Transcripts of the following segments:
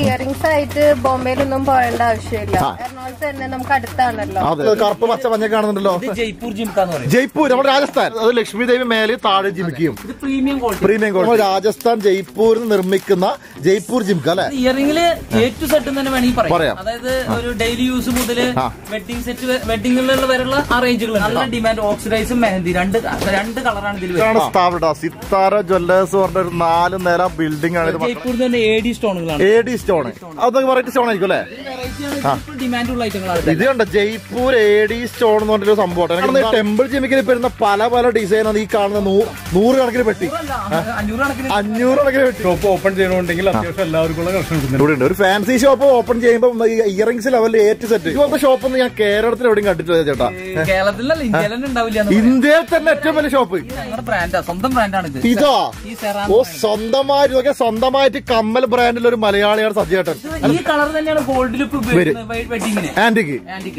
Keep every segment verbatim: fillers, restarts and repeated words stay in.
Earrings ആയിട്ട് ബോംബെയിലൊന്നും പോകേണ്ട ആവശ്യമില്ല. എറണാകുളത്ത് തന്നെ നമുക്ക് അടുത്താണല്ലോ. കറുപ്പ് പച്ച മഞ്ഞ കാണുന്നുണ്ടല്ലോ. ജയ്പൂർ ജിംക, ജയ്പൂർ നമ്മുടെ രാജസ്ഥാൻ. അത് ലക്ഷ്മി ദേവി മേലെ താഴെ ജിംക്കയും പ്രീമിയം ക്വാളിറ്റി. രാജസ്ഥാൻ ജയ്പൂരിൽ നിർമ്മിക്കുന്ന ജയ്പൂർ ജിംക അല്ലെ. ഇയറിംഗില് എ ടു സെറ്റ് തന്നെ വേണമെങ്കിൽ പറയാം. അതായത് ഒരു ഡെയിലി യൂസ് മുതൽ വെഡിങ് സെറ്റ് വെഡിങ്ങിലുള്ള വരെയുള്ള ആ റേഞ്ചുകൾ നല്ല ഡിമാൻഡ്. ഓക്സിഡൈസും മെഹന്തി രണ്ട് രണ്ട് കളറാണ് ഇതിൽ. സിത്താര ജ്വല്ലേഴ്സ് പറഞ്ഞ ഒരു നാല് നില ബിൽഡിംഗ് ആണ്. ജയ്പൂർ തന്നെ എ ഡി സ്റ്റോണുകളാണ്. എ ഡി സ്റ്റോൺ അതൊക്കെ വെറൈറ്റി സ്റ്റോൺ ആയിരിക്കും അല്ലെ. ഡിമാൻഡുള്ള ഐറ്റങ്ങളാണ്. ഇത് കണ്ട ജയ്പൂർ എ ഡി സ്റ്റോൺ എന്ന് പറഞ്ഞൊരു സംഭവമാണ്. ടെമ്പിൾ ജിമിക്കിൽ വരുന്ന പല പല ഡിസൈനാണ് ഈ കാണുന്ന. നൂറ് കണക്കിന് പെട്ടി, അഞ്ഞൂറ് കണക്കിന് പെട്ടി. ഷോപ്പ് ഓപ്പൺ ചെയ്യണമെങ്കിൽ അത്യാവശ്യം എല്ലാവർക്കും ഇവിടെ ഉണ്ട്. ഒരു ഫാൻസി ഷോപ്പ് ഓപ്പൺ ചെയ്യുമ്പോൾ ഇയറിംഗ്സ് ലെവലിൽ ഏറ്റവും സെറ്റ്. ഇതുപോലത്തെ ഷോപ്പ് ഒന്നും ഞാൻ കേരളത്തിൽ എവിടെയും കണ്ടിട്ടില്ല ചേട്ടാ. കേരളത്തിലല്ല, ഇന്ത്യയിൽ ഉണ്ടാവില്ല. ഇന്ത്യയിൽ തന്നെ ഏറ്റവും വലിയ ഷോപ്പ് സ്വന്തം ബ്രാൻഡാണ് ഇത്. ഇതാ ഓ സ്വന്തമായിട്ട് ഇതൊക്കെ സ്വന്തമായിട്ട് കമ്മൽ ബ്രാൻഡിൽ ഒരു മലയാളിയാണ് സജ്ജേട്ടൻ. ഈ കളർ തന്നെയാണ് ഗോൾഡ് ലുക്ക് ആന്റിക്ക്.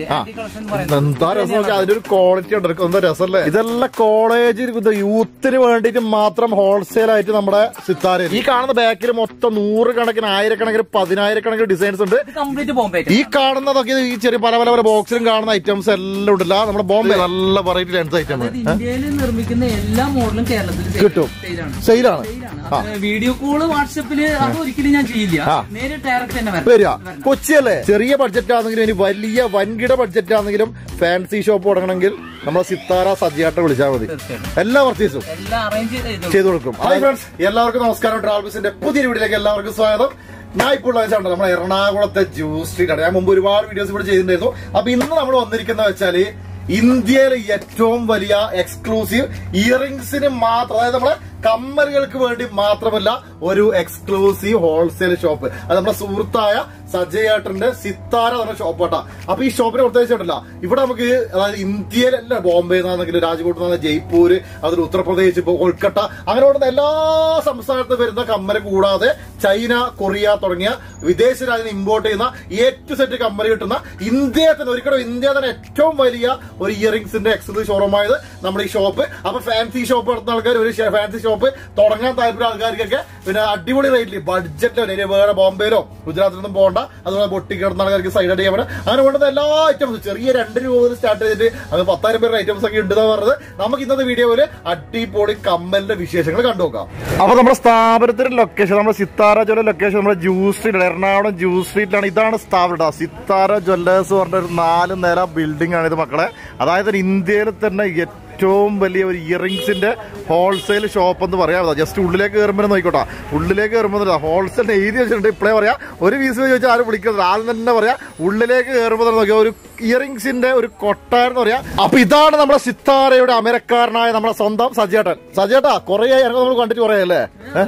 എന്താ രസം, അതിന്റെ ഒരു ക്വാളിറ്റി ഉണ്ട്. എന്താ രസമല്ലേ. ഇതെല്ലാം കോളേജ് യൂത്തിന് വേണ്ടിയിട്ട് മാത്രം ഹോൾസെയിൽ ആയിട്ട് നമ്മുടെ സിത്താരയിൽ. ഈ കാണുന്ന ബാക്കിൽ മൊത്തം നൂറ് കണക്കിന് ആയിരക്കണക്കിന് പതിനായിരക്കണക്കിന് ഡിസൈൻസ് ഉണ്ട്. കംപ്ലീറ്റ് ഈ കാണുന്നതൊക്കെ ഈ ചെറിയ പല പല പല ബോക്സിലും കാണുന്ന ഐറ്റംസ് എല്ലാം ഉണ്ടല്ല. നമ്മുടെ ബോംബെ നല്ല വെറൈറ്റി ലെൻസ് ഐറ്റം ഇന്ത്യയിൽ നിർമ്മിക്കുന്ന എല്ലാ മോഡലും കേരളത്തിൽ കിട്ടും. സെയിലാണ്. വീഡിയോ കോള് വാട്സപ്പില് അത് ഒരിക്കലും ഞാൻ ചെയ്യില്ല. നേരിട്ട് ഡയറക്റ്റ് തന്നെ വരിക. കൊച്ചിയല്ലേ, ചെറിയ ബഡ്ജറ്റ് ആണെങ്കിലും ഇനി വലിയ വൻകിട ബഡ്ജറ്റ് ആണെങ്കിലും ഫാൻസി ഷോപ്പ് തുടങ്ങണമെങ്കിൽ നമ്മളെ സിത്താര സജ്ജിയാട്ട വിളിച്ചാൽ മതി. എല്ലാ പർച്ചേസും ചെയ്തു കൊടുക്കും. ഹായ് ഫ്രണ്ട്സ്, എല്ലാവർക്കും നമസ്കാരം. ട്രാവൽസിന്റെ പുതിയ വീഡിയോയിലേക്ക് എല്ലാവർക്കും സ്വാഗതം. ഞാൻ ഇപ്പോൾ വെച്ചാൽ നമ്മുടെ എറണാകുളത്തെ ജ്യൂസ് സ്ട്രീറ്റ് ആണ്. ഞാൻ മുമ്പ് ഒരുപാട് വീഡിയോസ് ഇവിടെ ചെയ്തിട്ടുണ്ടായിരുന്നു. അപ്പൊ ഇന്ന് നമ്മൾ വന്നിരിക്കുന്ന വെച്ചാല് ഇന്ത്യയിലെ ഏറ്റവും വലിയ എക്സ്ക്ലൂസീവ് ഇയറിംഗ്സിന് മാത്രം, അതായത് നമ്മളെ കമ്മലുകൾക്ക് വേണ്ടി മാത്രമല്ല ഒരു എക്സ്ക്ലൂസീവ് ഹോൾസെയിൽ ഷോപ്പ്. അത് നമ്മുടെ സുഹൃത്തായ സജയേട്ടന്റെ സിത്താര എന്ന ഷോപ്പാട്ടാ. അപ്പൊ ഈ ഷോപ്പിനെ പ്രത്യേകിച്ചിട്ടില്ല, ഇവിടെ നമുക്ക് അതായത് ഇന്ത്യയിലല്ല, ബോംബെ നിന്നാണെങ്കിൽ രാജ്കോട്ട് നിന്ന് ജയ്പൂര്, അതിൽ ഉത്തർപ്രദേശ്, ഇപ്പൊ കൊൽക്കത്ത, അങ്ങനെ ഉള്ള എല്ലാ സംസ്ഥാനത്ത് വരുന്ന കമ്മല് കൂടാതെ ചൈന, കൊറിയ തുടങ്ങിയ വിദേശ രാജ്യം ഇമ്പോർട്ട് ചെയ്യുന്ന എ ടു സെറ്റ് കമ്മല് കിട്ടുന്ന ഇന്ത്യയിൽ തന്നെ ഒരിക്കലും ഇന്ത്യ തന്നെ ഏറ്റവും വലിയ ഒരു ഇയറിംഗ്സിന്റെ എക്സ്ക്ലൂസീവ് ഷോറൂമായത് നമ്മുടെ ഈ ഷോപ്പ്. അപ്പൊ ഫാൻസി ഷോപ്പ് നടത്തുന്ന ആൾക്കാർ, ഒരു ഫാൻസി ഷോപ്പ് തുടങ്ങാൻ താല്പര്യം ആൾക്കാർക്കൊക്കെ പിന്നെ അടിപൊളി റേറ്റിൽ ബഡ്ജറ്റിലോ വേറെ ബോംബെയിലോ ഗുജറാത്തിലൊന്നും പോകണ്ട. അതുപോലെ പൊട്ടി കിടന്ന ആൾക്കാർക്ക് സൈഡ് അടി ചെയ്യാൻ അങ്ങനെ വേണ്ടുന്ന എല്ലാ ഐറ്റംസും ചെറിയ രണ്ട് രൂപ മുതൽ സ്റ്റാർട്ട് ചെയ്തിട്ട് അത് പത്തായിരം പേരുടെ ഐറ്റംസ് ഒക്കെ ഉണ്ടെന്ന് പറഞ്ഞത്. നമുക്ക് ഇന്നത്തെ വീഡിയോയില് അടിപൊളി കമ്മലിന്റെ വിശേഷങ്ങൾ കണ്ടുനോക്കാം. അപ്പൊ നമ്മുടെ സ്ഥാപനത്തിന്റെ ലൊക്കേഷൻ, നമ്മുടെ സിത്താര ജ്വല്ലർ ലൊക്കേഷൻ നമ്മുടെ ജ്യൂസ് സ്ട്രീറ്റ്, എറണാകുളം ജ്യൂസ് സ്ട്രീറ്റിലാണ്. ഇതാണ് സ്ഥാപനം, സിത്താര ജ്വല്ലേഴ്സ് പറഞ്ഞ ഒരു നാല് നില ബിൽഡിംഗ് ആണ് ഇത് മക്കളെ. അതായത് ഇന്ത്യയിൽ തന്നെ ഏറ്റവും വലിയ ഒരു ഇയറിംഗ്സിന്റെ ഹോൾസെയിൽ ഷോപ്പ് എന്ന് പറയാം. ജസ്റ്റ് ഉള്ളിലേക്ക് കയറുമ്പോൾ നോക്കിക്കോട്ടെ, ഉള്ളിലേക്ക് കയറുമ്പോൾ ഹോൾസെയിൽ എഴുതി വെച്ചിട്ടുണ്ട്. ഇപ്പോഴേ പറയാം, ഒരു പീസ് ചോദിച്ചാൽ ആരും വിളിക്കുന്നത് ആദ്യം തന്നെ പറയാം. ഉള്ളിലേക്ക് കയറുമ്പോൾ തന്നെ നോക്കിയാൽ ഒരു ഇയറിംഗ്സിന്റെ ഒരു കൊട്ടാരെന്ന് പറയാം. അപ്പൊ ഇതാണ് നമ്മുടെ സിത്താരയുടെ അമരക്കാരനായ നമ്മുടെ സ്വന്തം സജേട്ടൻ. സജേട്ടാ കുറേ നമ്മൾ കണ്ടിട്ട് കുറേ അല്ലേ,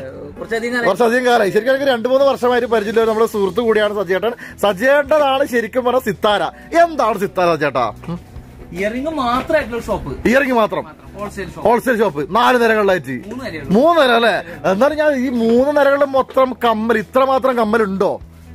കുറച്ചധികം കാലമായി. ശരിക്കും എനിക്ക് രണ്ടു മൂന്ന് വർഷമായിട്ട് പരിചയമില്ല. നമ്മുടെ സുഹൃത്ത് കൂടിയാണ് സജേട്ടൻ. സജേട്ടനാണ് ശരിക്കും പറഞ്ഞ സിത്താര. എന്താണ് സിത്താര ചേട്ടാ? ഇയറിംഗ് മാത്രമായിട്ടുള്ള ഷോപ്പ്, ഇയറിംഗ് മാത്രം ഹോൾസെയിൽ ഷോപ്പ്, നാല് നിരകളിലായിട്ട്. മൂന്ന് നിര അല്ലേ? എന്നാലും ഞാൻ ഈ മൂന്ന് നിരകളിലും മൊത്തം കമ്മൽ, ഇത്ര മാത്രം കമ്മലുണ്ടോ?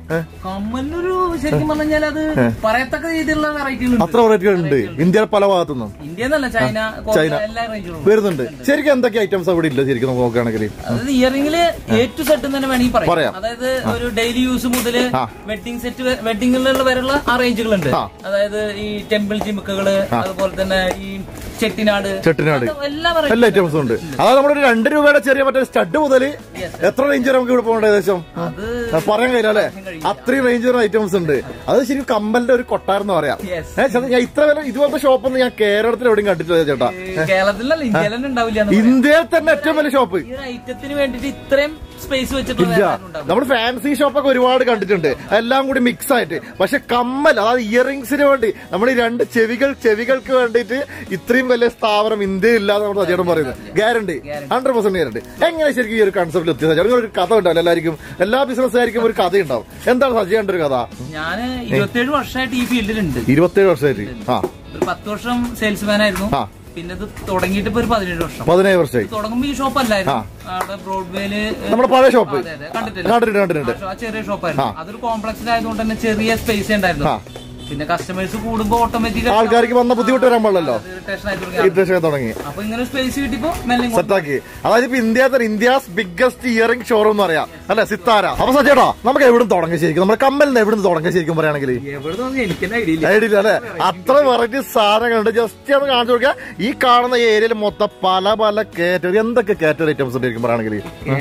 കമ്മലൊരു ശരിക്കും പറഞ്ഞാൽ അത് പറയത്തക്ക രീതിയിലുള്ള വെറൈറ്റികൾ, അത്ര വെറൈറ്റികൾ ഉണ്ട് ഇന്ത്യയിൽ പല ഭാഗത്തുനിന്നും. ഇന്ത്യന്നല്ല, ചൈന ചൈന വരുന്നുണ്ട്. ശരിക്കും എന്തൊക്കെ ഐറ്റംസ് അവിടെ ഇല്ല ശരിക്കും നോക്കുകയാണെങ്കിൽ? അതായത് ഇയറിംഗില് എ ടു സെറ്റ് തന്നെ വേണമെങ്കിൽ പറയാം. അതായത് ഒരു ഡെയിലി യൂസ് മുതൽ വെഡിങ് സെറ്റ് വെഡിങ്ങിലുള്ള വരെയുള്ള ആ റേഞ്ചുകൾ ഉണ്ട്. അതായത് ഈ ടെമ്പിൾ ജിമുക്കുകള്, അതുപോലെ തന്നെ ഈ ചെട്ടിനാട് ചെട്ടിനാട് എല്ലാ ഐറ്റംസും ഉണ്ട്. അതായത് നമ്മളൊരു രണ്ട് രൂപയുടെ ചെറിയ മറ്റേ സ്റ്റഡ് മുതൽ എത്ര റേഞ്ച് നമുക്ക് ഇവിടെ പോകേണ്ട ഏകദേശം പറയാൻ കഴിയില്ല അല്ലെ? അത്രയും റേഞ്ച് ഐറ്റംസ് ഉണ്ട്. അത് ശരിക്കും കമ്മലിന്റെ ഒരു കൊട്ടാരെന്ന് പറയാം. ഞാൻ ഇത്ര വില ഇതുപോലത്തെ ഷോപ്പൊന്നും ഞാൻ കേരളത്തിൽ എവിടെയും കണ്ടിട്ടില്ല ചേട്ടാ. കേരളത്തിലല്ല, ഇന്ത്യയിൽ ഉണ്ടാവില്ല. ഇന്ത്യയിൽ തന്നെ ഏറ്റവും വലിയ ഷോപ്പ്. ഐറ്റത്തിന് വേണ്ടിട്ട് ഇത്രയും സ്പേസ് വെച്ചിട്ടില്ല. നമ്മൾ ഫാൻസി ഷോപ്പൊക്കെ ഒരുപാട് കണ്ടിട്ടുണ്ട്, എല്ലാം കൂടി മിക്സ് ആയിട്ട്. പക്ഷെ കമ്മൽ, അതായത് ഇയറിംഗ്സിന് വേണ്ടി നമ്മൾ ഈ രണ്ട് ചെവികൾ ചെവികൾക്ക് വേണ്ടിയിട്ട് ഇത്രയും വലിയ സ്ഥാപനം ഇന്ത്യയിൽ ഇല്ലാതെ നമ്മുടെ സജേട്ടൻ പറയുന്നത് ഗ്യാരണ്ടി, ഹൺഡ്രഡ് പെർസെന്റ് ഗ്യാരണ്ടി. എങ്ങനെ ശരിക്കും ഈ ഒരു കൺസെപ്റ്റിൽ എത്തിയത്? സജേട്ടൻ ഒരു കഥ ഉണ്ടാവില്ല, എല്ലാവർക്കും എല്ലാ ബിസിനസ്സുകാർക്കും ഒരു കഥ ഉണ്ടാവും. എന്താണ് സജേട്ടൻ്റെ ഒരു കഥ? ഞാൻ ഇരുപത്തിയേഴ് വർഷമായിട്ട് ഈ ഫീൽഡിലുണ്ട്. ഇരുപത്തിയേഴ് വർഷമായിട്ട് ആ ഒരു പത്ത് വർഷം സെയിൽസ്മാൻ ആയിരുന്നു. പിന്നെ ഇത് തുടങ്ങിയിട്ട് ഇപ്പൊ ഒരു പതിനേഴ് വർഷം പതിനേഴ് വർഷമായി. തുടങ്ങുമ്പോ ഈ ഷോപ്പ് അല്ലായിരുന്നു, അവിടെ ബ്രോഡ്വേയില് നമ്മുടെ പഴയ ഷോപ്പ് കണ്ടിട്ടില്ല, ചെറിയ ഷോപ്പായിരുന്നു. അതൊരു കോംപ്ലക്സിലായതുകൊണ്ട് തന്നെ ചെറിയ സ്പേസ് ഉണ്ടായിരുന്നു. പിന്നെ കസ്റ്റമേഴ്സ് കൂടുമ്പോ ഓട്ടോമാറ്റിക് ആൾക്കാർക്ക് വന്ന ബുദ്ധിമുട്ട് വരാൻ പാടില്ലല്ലോ, ഇറിറ്റേഷൻ തുടങ്ങി. അപ്പൊ ഇങ്ങനെ സ്പേസ് കിട്ടിയപ്പോ സെറ്റാക്കി. അതായത് ഇപ്പൊ India India's biggest earring showroom എന്ന് പറയാം അല്ലെ, സിത്താര. അപ്പൊ സജ്ജേട്ടാ നമുക്ക് എവിടെ തുടങ്ങി ശരിക്കും, നമ്മുടെ കമ്മലിന് എവിടെ തുടങ്ങി ശരിക്കും പറയുകയാണെങ്കിൽ ഐഡിയ അല്ലെ, അത്ര വെറൈറ്റി സാധനങ്ങളുണ്ട്. ജസ്റ്റ് ഒന്ന് കാണിച്ചു കൊടുക്കുക. ഈ കാണുന്ന ഏരിയയിൽ മൊത്തം പല പല കാറ്റഗറി, എന്തൊക്കെ കാറ്റഗറി ഐറ്റംസ് ഉണ്ട് പറയുകയാണെങ്കിൽ.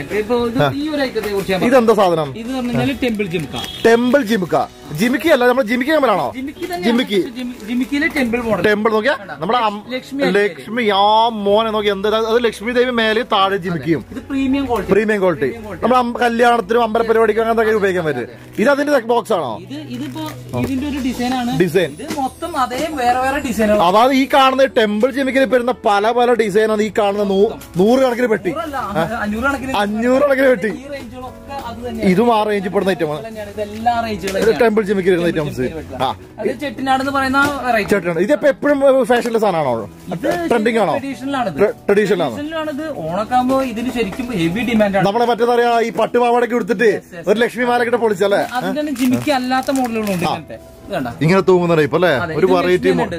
ഇതെന്താ സാധനം? ടെമ്പിൾ ജിംക. ടെമ്പിൾ ജിംക ജിമിക്കി അല്ല, നമ്മുടെ ജിമിക്കി കമ്മലാണോ? ജിമിക്കി ടെമ്പിൾ നോക്കിയാ നമ്മുടെ ലക്ഷ്മി. ആ മോനെ നോക്കി എന്താ അത്, ലക്ഷ്മി ദേവി മേലെ താഴെ ജിമിക്കിയും. Premium quality. നമ്മുടെ കല്യാണത്തിനും അമ്പല പരിപാടിക്കും അങ്ങനത്തെ ഉപയോഗിക്കാൻ പറ്റും. ഇത് അതിന്റെ ബോക്സ് ആണോ? ഇതിപ്പോ ഇതിന്റെ ഒരു ഡിസൈൻ ആണ്. ഡിസൈൻ മൊത്തം അതേ വേറെ വേറെ ഡിസൈനുകൾ. അതായത് ഈ കാണുന്ന ടെമ്പിൾ ജിമിക്കിൽ വരുന്ന പല പല ഡിസൈനാണ് ഈ കാണുന്ന നൂറ് കണക്കിന് പെട്ടി, അഞ്ഞൂറ് കണക്കിന് പെട്ടി. ഇതും ആ റേഞ്ചിൽ പെടുന്ന ഐറ്റമാണ് ടെമ്പിൾ ജിമിക്കിൽ വരുന്ന ഐറ്റംസ്. ചെട്ടിനാട് ഇതിപ്പോ എപ്പോഴും ഫാഷനിലെ സാധനമാണോ? ട്രെൻഡിങ് ആണോ? ട്രഡീഷണൽ ആണ്. ഓണക്കാകുമ്പോ ഇതിന് ശരിക്കും ഹെവി ഡിമാൻഡ്. നമ്മളെ മറ്റേതാ പറയാ ഈ പട്ടുപാവാടൊക്കെ എടുത്തിട്ട് ഒരു ലക്ഷ്മി മാലക്കിട്ട് പൊളിച്ചല്ലേ. അതിന്റെ ജിമിക്ക് അല്ലാത്ത മോഡലുകളുണ്ട് ഇങ്ങനെ തൂങ്ങുന്ന ടൈപ്പ് അല്ലേ, ഒരു വെറൈറ്റി ഉണ്ട്.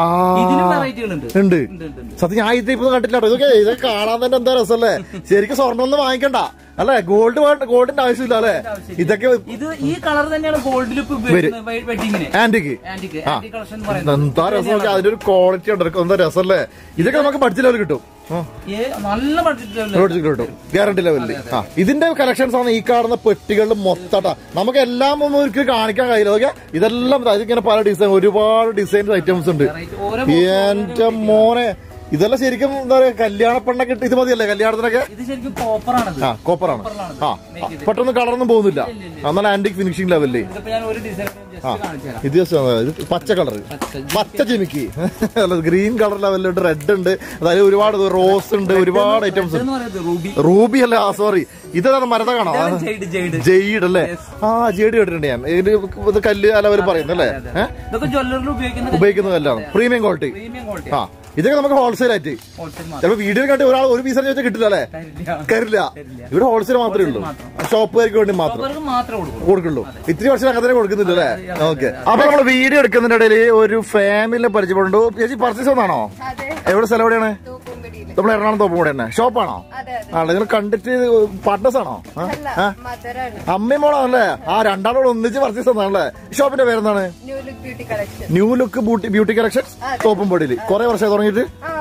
സത്യം ഞാൻ ഇത് ഇപ്പൊ കണ്ടില്ല. ഇതൊക്കെ ഇതൊക്കെ കാണാൻ തന്നെ എന്താ രസമല്ലേ. ശരിക്കും സ്വർണ്ണം ഒന്നും വാങ്ങിക്കണ്ട അല്ലെ, ഗോൾഡ് ഗോൾഡിന്റെ ആവശ്യമില്ല അല്ലെ. ഇതൊക്കെ ഇത് ഈ കളർ തന്നെയാണ് ഗോൾഡിൽ ആന്റിക്ക്. എന്താ രസം, അതിന്റെ ഒരു ക്വാളിറ്റി ഉണ്ട്, എന്താ രസമല്ലേ. ഇതൊക്കെ നമുക്ക് ബഡ്ജറ്റ് ലെവൽ കിട്ടും, നല്ല ബഡ്ജറ്റ് കിട്ടും, ഗ്യാരണ്ടി ലെവലില്. ആ ഇതിന്റെ കളക്ഷൻസ് ആണ് ഈ കാണുന്ന പെട്ടികളിൽ മൊത്തട്ടാ. നമുക്ക് എല്ലാം ഒന്നും ഒരിക്കലും കാണിക്കാൻ കഴിയില്ല. ഓക്കെ, ഇതെല്ലാം ഇതിങ്ങനെ പല ഡിസൈൻ, ഒരുപാട് ഡിസൈൻ ഐറ്റംസ് ഉണ്ട്. എന്റെ മോനെ ഇതെല്ലാം ശരിക്കും എന്താ പറയാ കല്യാണ പെണ്ണൊക്കെ ഇത് മതിയല്ലേ കല്യാണത്തിനൊക്കെ. ആ കോപ്പറാണ്. ആ പെട്ടെന്ന് കളറൊന്നും പോകുന്നില്ല, എന്നാൽ ആന്റിക് ഫിനിഷിംഗ് ലെവലില്. ആ ഇത് ഇത് പച്ച കളർ, പച്ച ജിമിക്കി ഗ്രീൻ കളർ ലെവലുണ്ട്, റെഡ് ഉണ്ട്, അതായത് ഒരുപാട് റോസ് ഉണ്ട്, ഒരുപാട് ഐറ്റംസ്. റൂബി അല്ലേ, ആ സോറി ഇതാണ് മരത കാണോ, ജെയ്ഡ് അല്ലേ. ആ ജെയ്ഡ് കേട്ടിട്ടുണ്ട് ഞാൻ. ഇത് കല്ല് ലെവൽ പറയുന്നത് അല്ലേ, ഉപയോഗിക്കുന്ന കല്ലാണ്, പ്രീമിയം ക്വാളിറ്റി. ആ ഇതൊക്കെ നമുക്ക് ഹോൾസെയിൽ ആയിട്ട് ചിലപ്പോ വീഡിയോ കണ്ടി ഒരാൾ ഒരു പീസ് ചോദിച്ചാൽ കിട്ടില്ല അല്ലേ, കയറില്ല. ഇവിടെ ഹോൾസെയിൽ മാത്രമേ ഉള്ളൂ, ഷോപ്പുകാർക്ക് വേണ്ടി മാത്രം കൊടുക്കുള്ളൂ. ഇത്തിരി വർഷം അങ്ങനെ കൊടുക്കുന്നില്ല അല്ലേ. ഓക്കെ, അപ്പൊ നമ്മൾ വീഡിയോ എടുക്കുന്നതിന്റെ ഇടയിൽ ഒരു ഫാമിലിനെ പരിചയപ്പെടുന്നു. ചേച്ചി പർച്ചേസ് ഒന്നാണോ? എവിടെ സ്ഥലം എവിടെയാണ്? നമ്മൾ എറണാകുളം തോപ്പ് കൂടെ തന്നെ ഷോപ്പാണോ? ആ നിങ്ങൾ കണ്ടിട്ട് പാർട്ട്നേഴ്സ് ആണോ? അമ്മയും മോളാണല്ലേ? ആ രണ്ടാളോട് ഒന്നിച്ച് പർച്ചേസ് തന്നാണല്ലേ. ഷോപ്പിന്റെ പേരെന്താണ്? ന്യൂ ലുക്ക് ബ്യൂട്ടി കളക്ഷൻസ്, തോപ്പുംപടിയിൽ. കുറെ വർഷം തുടങ്ങിയിട്ട്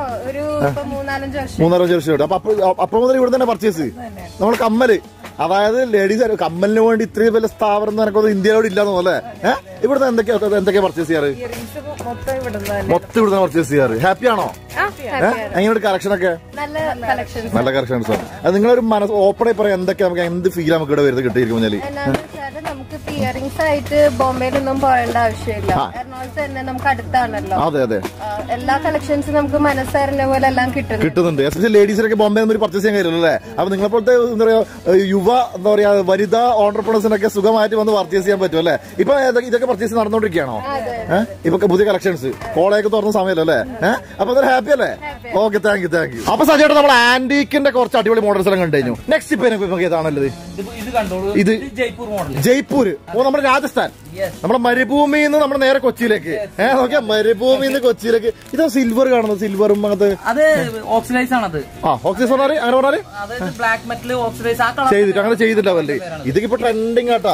മൂന്നാലഞ്ച് വർഷം. അപ്പൊ അപ്പൊ മുതൽ ഇവിടെ തന്നെ പർച്ചേസ്. നമ്മൾ കമ്മല്, അതായത് ലേഡീസ് കമ്മലിന് വേണ്ടി ഇത്രയും വലിയ സ്ഥാപനം എനിക്കൊന്നും ഇന്ത്യയിലോട് ഇല്ലാന്ന് പോലെ. ഏഹ് ഇവിടുന്ന് എന്തൊക്കെയാ എന്തൊക്കെയാ പർച്ചേസ് ചെയ്യാറ്? മൊത്തം ഇവിടുന്ന് പർച്ചേസ് ചെയ്യാറ്. ഹാപ്പി ആണോ? എങ്ങനെയുണ്ട് കളക്ഷനൊക്കെ? നല്ല കളക്ഷൻസ്. അത് നിങ്ങളൊരു മനസ്സ് ഓപ്പൺ ആയി പറയാം, എന്തൊക്കെ നമുക്ക് എന്ത് ഫീൽ നമുക്ക് ഇവിടെ വരുന്നത് കിട്ടിയിരിക്കും. നമുക്ക് ഇയറിംഗ്സ് ആയിട്ട് ബോംബെയിലൊന്നും പോകേണ്ട ആവശ്യമില്ല, എറണാകുളത്ത് തന്നെ നമുക്ക് അടുത്താണല്ലോ. അതെ അതെ, എല്ലാ കളക്ഷൻസും നമുക്ക് മനസ്സറിഞ്ഞ പോലെ എല്ലാം കിട്ടുന്നുണ്ട്. എസ്പെഷ്യലി ലേഡീസിനൊക്കെ ബോംബെ പർച്ചേസ് ചെയ്യാൻ കഴിയുമല്ലോ അല്ലേ. അപ്പൊ നിങ്ങളെപ്പോഴത്തെ എന്താ പറയാ യുവ എന്താ പറയാ വനിതാ ഓണ്ടർപ്രണേഴ്സിനൊക്കെ സുഖമായിട്ട് വന്ന് പർച്ചേസ് ചെയ്യാൻ പറ്റും അല്ലേ. ഇപ്പൊ ഇതൊക്കെ പർച്ചേസ് നടന്നുകൊണ്ടിരിക്കുകയാണോ? ഇപ്പൊ പുതിയ കളക്ഷൻസ് കോളേജൊക്കെ തുറന്ന സമയമല്ലോ അല്ലേ. ഏഹ് അപ്പൊ അതൊരു ഹാപ്പി അല്ലേ. Okay, thank you thank you. അപ്പൊ സജേട്ടാ നമ്മൾ ആന്റീക്കിന്റെ കുറച്ച് അടിപൊളി മോഡൽസ് എല്ലാം കണ്ടു കഴിഞ്ഞു. നെക്സ്റ്റ് ഇപ്പൊ ഏതാണല്ലോ ഇത്? ജയ്പൂർ. ഓ നമ്മുടെ രാജസ്ഥാൻ, നമ്മുടെ മരുഭൂമിയിൽ നിന്ന് നമ്മുടെ നേരെ കൊച്ചിയിലേക്ക്. ഏഹ് നോക്കിയാ മരുഭൂമിയിൽ നിന്ന് കൊച്ചിയിലേക്ക്. ഇതാ സിൽവർ കാണുന്നത്, സിൽവറും അങ്ങനത്തെ ഓക്സിഡൈസ് ആണത്. ആ ഓക്സിഡൈസ് പറഞ്ഞാല് അങ്ങനെ പറഞ്ഞാല് ചെയ്തിട്ട് അങ്ങനെ ചെയ്തിട്ടുണ്ടാവല്ലേ. ഇതൊക്കെ ഇപ്പൊ ട്രെൻഡിങ് ആട്ടാ.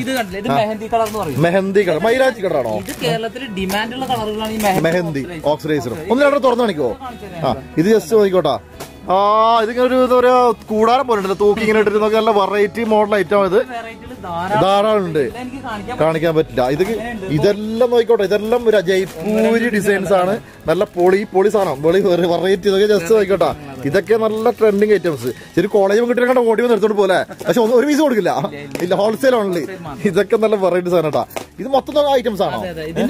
മെഹന്തി കളർ, മൈലാജി കളറാണോ? കേരളത്തിൽ ഡിമാൻഡുള്ള കളറുകളാണ് മെഹന്തി ഓക്സിഡൈസറും. ഒന്ന് രണ്ടോ തുറന്നു കാണിക്കോ? ആ ഇത് ജസ്റ്റ് നോക്കിക്കോട്ടാ. ആ ഇതിങ്ങനെ ഒരു എന്താ പറയാ കൂടാരം പോലെ ഉണ്ടല്ലോ, തൂക്കി ഇങ്ങനെ ഇട്ടിട്ട് നോക്കി. നല്ല വെറൈറ്റി മോഡൽ ഐറ്റം ഇത് ധാരാളം ഉണ്ട്, കാണിക്കാൻ പറ്റില്ല. ഇത് ഇതെല്ലാം നോക്കിക്കോട്ടെ, ഇതെല്ലാം ഒരു ജയ്പൂരി ഡിസൈൻസ് ആണ്. നല്ല പൊളി പൊളി സാധനം, പൊളി വെറൈറ്റി. ഇതൊക്കെ ജസ്റ്റ് നോക്കിക്കോട്ടാ, ഇതൊക്കെ നല്ല ട്രെൻഡിങ് ഐറ്റംസ്. ശരി കോളേജ് കിട്ടിയ കണ്ട ഓടി വന്ന് എടുത്തോണ്ട് പോലെ, പക്ഷെ ഒരു പീസ് കൊടുക്കില്ല, ഇല്ല ഹോൾസെയിൽ ഓൺലി. ഇതൊക്കെ നല്ല വെറൈറ്റി സാധനം കേട്ടാ. ഇത് മൊത്തം ഐറ്റംസ് ആണോ?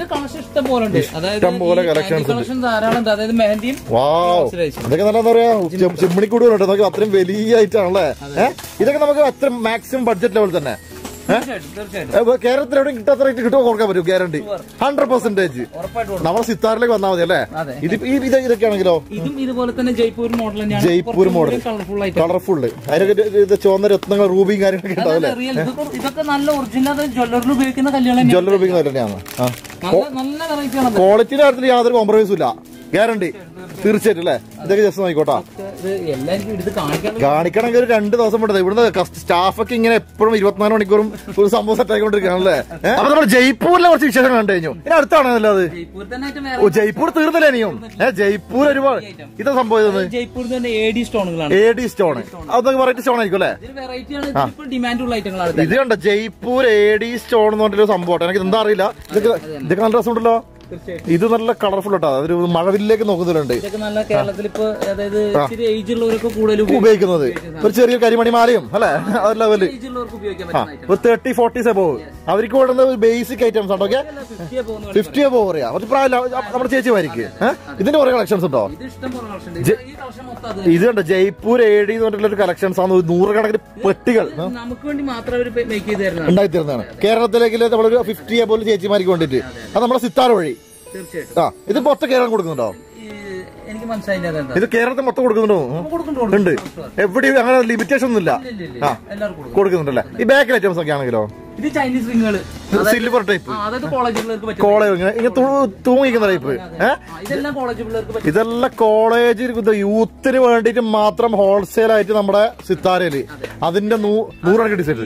ഇഷ്ടംപോലെ കളക്ഷൻസ് ഉണ്ട്. വാവ്, ഇതൊക്കെ നല്ല എന്താ പറയാ ചിമ്മിണിക്കൂട് നോക്കി, അത്രയും വലിയ ഐറ്റം ആണല്ലേ. ഏഹ് ഇതൊക്കെ നമുക്ക് അത്ര മാക്സിമം ബഡ്ജറ്റ് ലെവൽ തന്നെ കേരളത്തിൽ എവിടെയും കിട്ടാത്ത റേറ്റ് കിട്ടുമോ കൊടുക്കാൻ പറ്റും ഗ്യാരണ്ടി ഹൺഡ്രഡ് പെർസെന്റേജ് നമ്മുടെ സിത്താറിലേക്ക് വന്നാൽ മതി അല്ലേ. ഇത് ഇതൊക്കെ ആണെങ്കിലോ ഇതും ഇതുപോലെ തന്നെ Jaipur model Jaipur model colourful അതിനൊക്കെ ചുവന്ന രത്നങ്ങൾ റൂബിയും കാര്യങ്ങളൊക്കെ ഉണ്ടാവും അല്ലേ. ഇതൊക്കെ നല്ല ഒറിജിനൽ ജ്വല്ലറിൽ ഉപയോഗിക്കുന്ന കല്യാണം ജ്വല്ലറി ഉപയോഗിക്കുന്ന തന്നെയാണ്. നല്ല വെറൈറ്റിയാണ്. ക്വാളിറ്റിയുടെ കാര്യത്തിൽ യാതൊരു കോംപ്രമൈസും ഇല്ല, ഗ്യാരണ്ടി തീർച്ചയായിട്ടും അല്ലേ. ഇതൊക്കെ ജസ്റ്റ് നോക്കിക്കോട്ടാ. കാണിക്കണമെങ്കിൽ ഒരു രണ്ട് ദിവസം പെട്ടത് ഇവിടുന്ന് സ്റ്റാഫൊക്കെ ഇങ്ങനെ എപ്പോഴും ഇരുപത്തിനാല് മണിക്കൂറും ഒരു സംഭവം സെറ്റ് ആയിക്കൊണ്ടിരിക്കുകയാണല്ലേ. അപ്പൊ നമ്മൾ ജയ്പൂരിലെ കുറച്ച് വിശേഷം കണ്ടു കഴിഞ്ഞു. ഇനി അടുത്താണല്ലോ അത് ജയ്പൂർ തീർന്നില്ല ഇനിയും. ഏഹ് ജയ്പൂർ ഒരുപാട് ഇതാ സംഭവം ജയ്പൂർ എ ഡി സ്റ്റോണുകളാണ്. എ ഡി സ്റ്റോൺ അതൊക്കെ വെറൈറ്റി സ്റ്റോൺ ആയിരിക്കും അല്ലേ. ഇത് കണ്ടോ ജയ്പൂർ എ ഡി സ്റ്റോൺ എന്ന് പറഞ്ഞൊരു സംഭവം. എനിക്ക് എന്താ അറിയില്ല. ഇതൊക്കെ ഇതൊക്കെ നല്ല രസമുണ്ടല്ലോ. ഇത് നല്ല കളർഫുൾ ആട്ടോ. അതൊരു മഴവില്ലേക്ക് നോക്കുന്നുണ്ട് ഉപയോഗിക്കുന്നത്. ഒരു ചെറിയ കരിമണിമാലയും അല്ലെ ആ ലെവല് തേർട്ടി ഫോർട്ടീസ് എബോവ് അവർക്ക് കൊടുക്കുന്നത് ബേസിക് ഐറ്റംസ് ആട്ടോ. ഓക്കെ ഫിഫ്റ്റി എബോവ് പറയാ കുറച്ച് പ്രായം നമ്മുടെ ചേച്ചിമാർക്ക്. ഇതിന്റെ കുറെ കളക്ഷൻസ് ഉണ്ടോ. ഇത് കണ്ടോ ജയ്പൂർ എ ഡി എന്ന് പറഞ്ഞിട്ടുള്ള ഒരു കളക്ഷൻസ് ആണ്. നൂറുകണക്കിന് പെട്ടികൾ ഉണ്ടായി തരുന്നതാണ്. കേരളത്തിലേക്ക് നമ്മളൊരു ഫിഫ്റ്റി എബോവ് ചേച്ചിമാർക്ക് വേണ്ടിട്ട് അത് നമ്മുടെ സിത്താർ വഴി. ആ ഇത് മൊത്തം കേരളം കൊടുക്കുന്നുണ്ടോ. ഇത് കേരളത്തിൽ മൊത്തം കൊടുക്കുന്നുണ്ടോ. ഉണ്ട് എവിടെയും അങ്ങനെ ലിമിറ്റേഷൻ ഒന്നുമില്ല. ആ കൊടുക്കുന്നുണ്ടല്ലേ. ഈ ബാക്കിൽ ഐറ്റംസ് ഒക്കെ ആണെങ്കിലോ ഇത് ചൈനീസ് റിങ്ങുകള് സിൽവർ ടൈപ്പ് കോളേജ് ഇങ്ങനെ തൂങ്ങിക്കുന്ന ടൈപ്പ്. ഇതെല്ലാം കോളേജ് യൂത്തിന് വേണ്ടിട്ട് മാത്രം ഹോൾസെയിൽ ആയിട്ട് നമ്മുടെ സിത്താരയില് അതിന്റെ നൂറൊക്കെ ഡിസൈൻ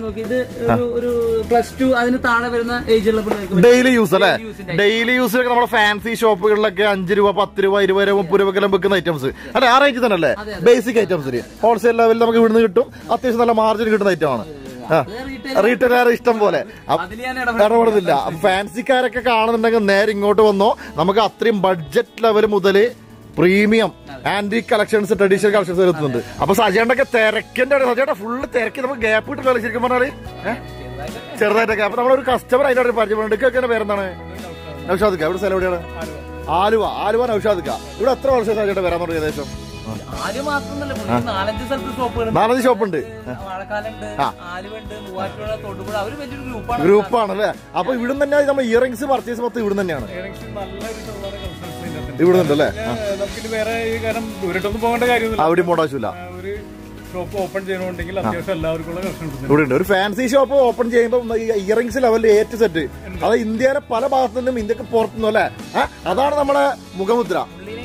ഡെയിലി യൂസ് അല്ലെ. ഡെയിലി യൂസിലൊക്കെ നമ്മുടെ ഫാൻസി ഷോപ്പുകളിലൊക്കെ അഞ്ച് രൂപ പത്ത് രൂപ ഇരുപത് രൂപ മുപ്പത് രൂപക്കെല്ലാം വെക്കുന്ന ഐറ്റംസ് അല്ലെ. ആ റേഞ്ച് തന്നെ അല്ലേ ബേസിക് ഐറ്റംസിന് ഹോൾസെയിൽ ലെവലിൽ നമുക്ക് ഇവിടുന്ന് കിട്ടും. അത്യാവശ്യം നല്ല മാർജിൻ കിട്ടുന്ന ഐറ്റമാണ്. റീറ്റെയിലർ ഇഷ്ടം പോലെ ഇടപെടുന്നില്ല. ഫാൻസിക്കാരൊക്കെ കാണുന്നുണ്ടെങ്കിൽ നേരെ ഇങ്ങോട്ട് വന്നോ. നമുക്ക് അത്രയും ബഡ്ജറ്റ് ലെവൽ മുതൽ premium antique collections traditional collections വരുത്തുന്നുണ്ട്. അപ്പൊ സജേണ്ടൊക്കെ തിരക്കിന്റെ സജേണ്ട ഫുള്ള് തിരക്കി നമുക്ക് ഗ്യാപ്പ് കിട്ടില്ല ശരിക്കും പറഞ്ഞാല് ചെറുതായിട്ടൊക്കെ. അപ്പൊ നമ്മളൊരു കസ്റ്റമർ അതിന്റെ പരിചയപ്പെടുന്നുണ്ട്. പേരെന്താണ് നൗഷാദിക്ക. ഇവിടെ സ്ഥലം എവിടെയാണ്. ആലുവ. ആലുവ നൗഷാദിക്ക. ഇവിടെ എത്ര വർഷം സജേണ്ട വരാൻ തുടങ്ങി ഏകദേശം. നാലഞ്ച് ഷോപ്പുണ്ട്. ഗ്രൂപ്പാണല്ലേ. അപ്പൊ ഇവിടെ തന്നെ നമ്മൾ ഇയറിംഗ്സ് പർച്ചേസ് മൊത്തം ഇവിടെ തന്നെയാണ്. ഇവിടെ ഉണ്ടല്ലേ. അവിടെ പോകേണ്ട ആവശ്യമില്ല. ഇവിടെ ഉണ്ട് ഒരു ഫാൻസി ഷോപ്പ് ഓപ്പൺ ചെയ്യുമ്പോൾ ഇയറിംഗ്സ് ലെവലിൽ ഏറ്റവും സെറ്റ്. അത് ഇന്ത്യയിലെ പല ഭാഗത്തു നിന്നും ഇന്ത്യക്ക് പുറത്തുനിന്നും അല്ലേ. അതാണ് നമ്മുടെ മുഖമുദ്ര.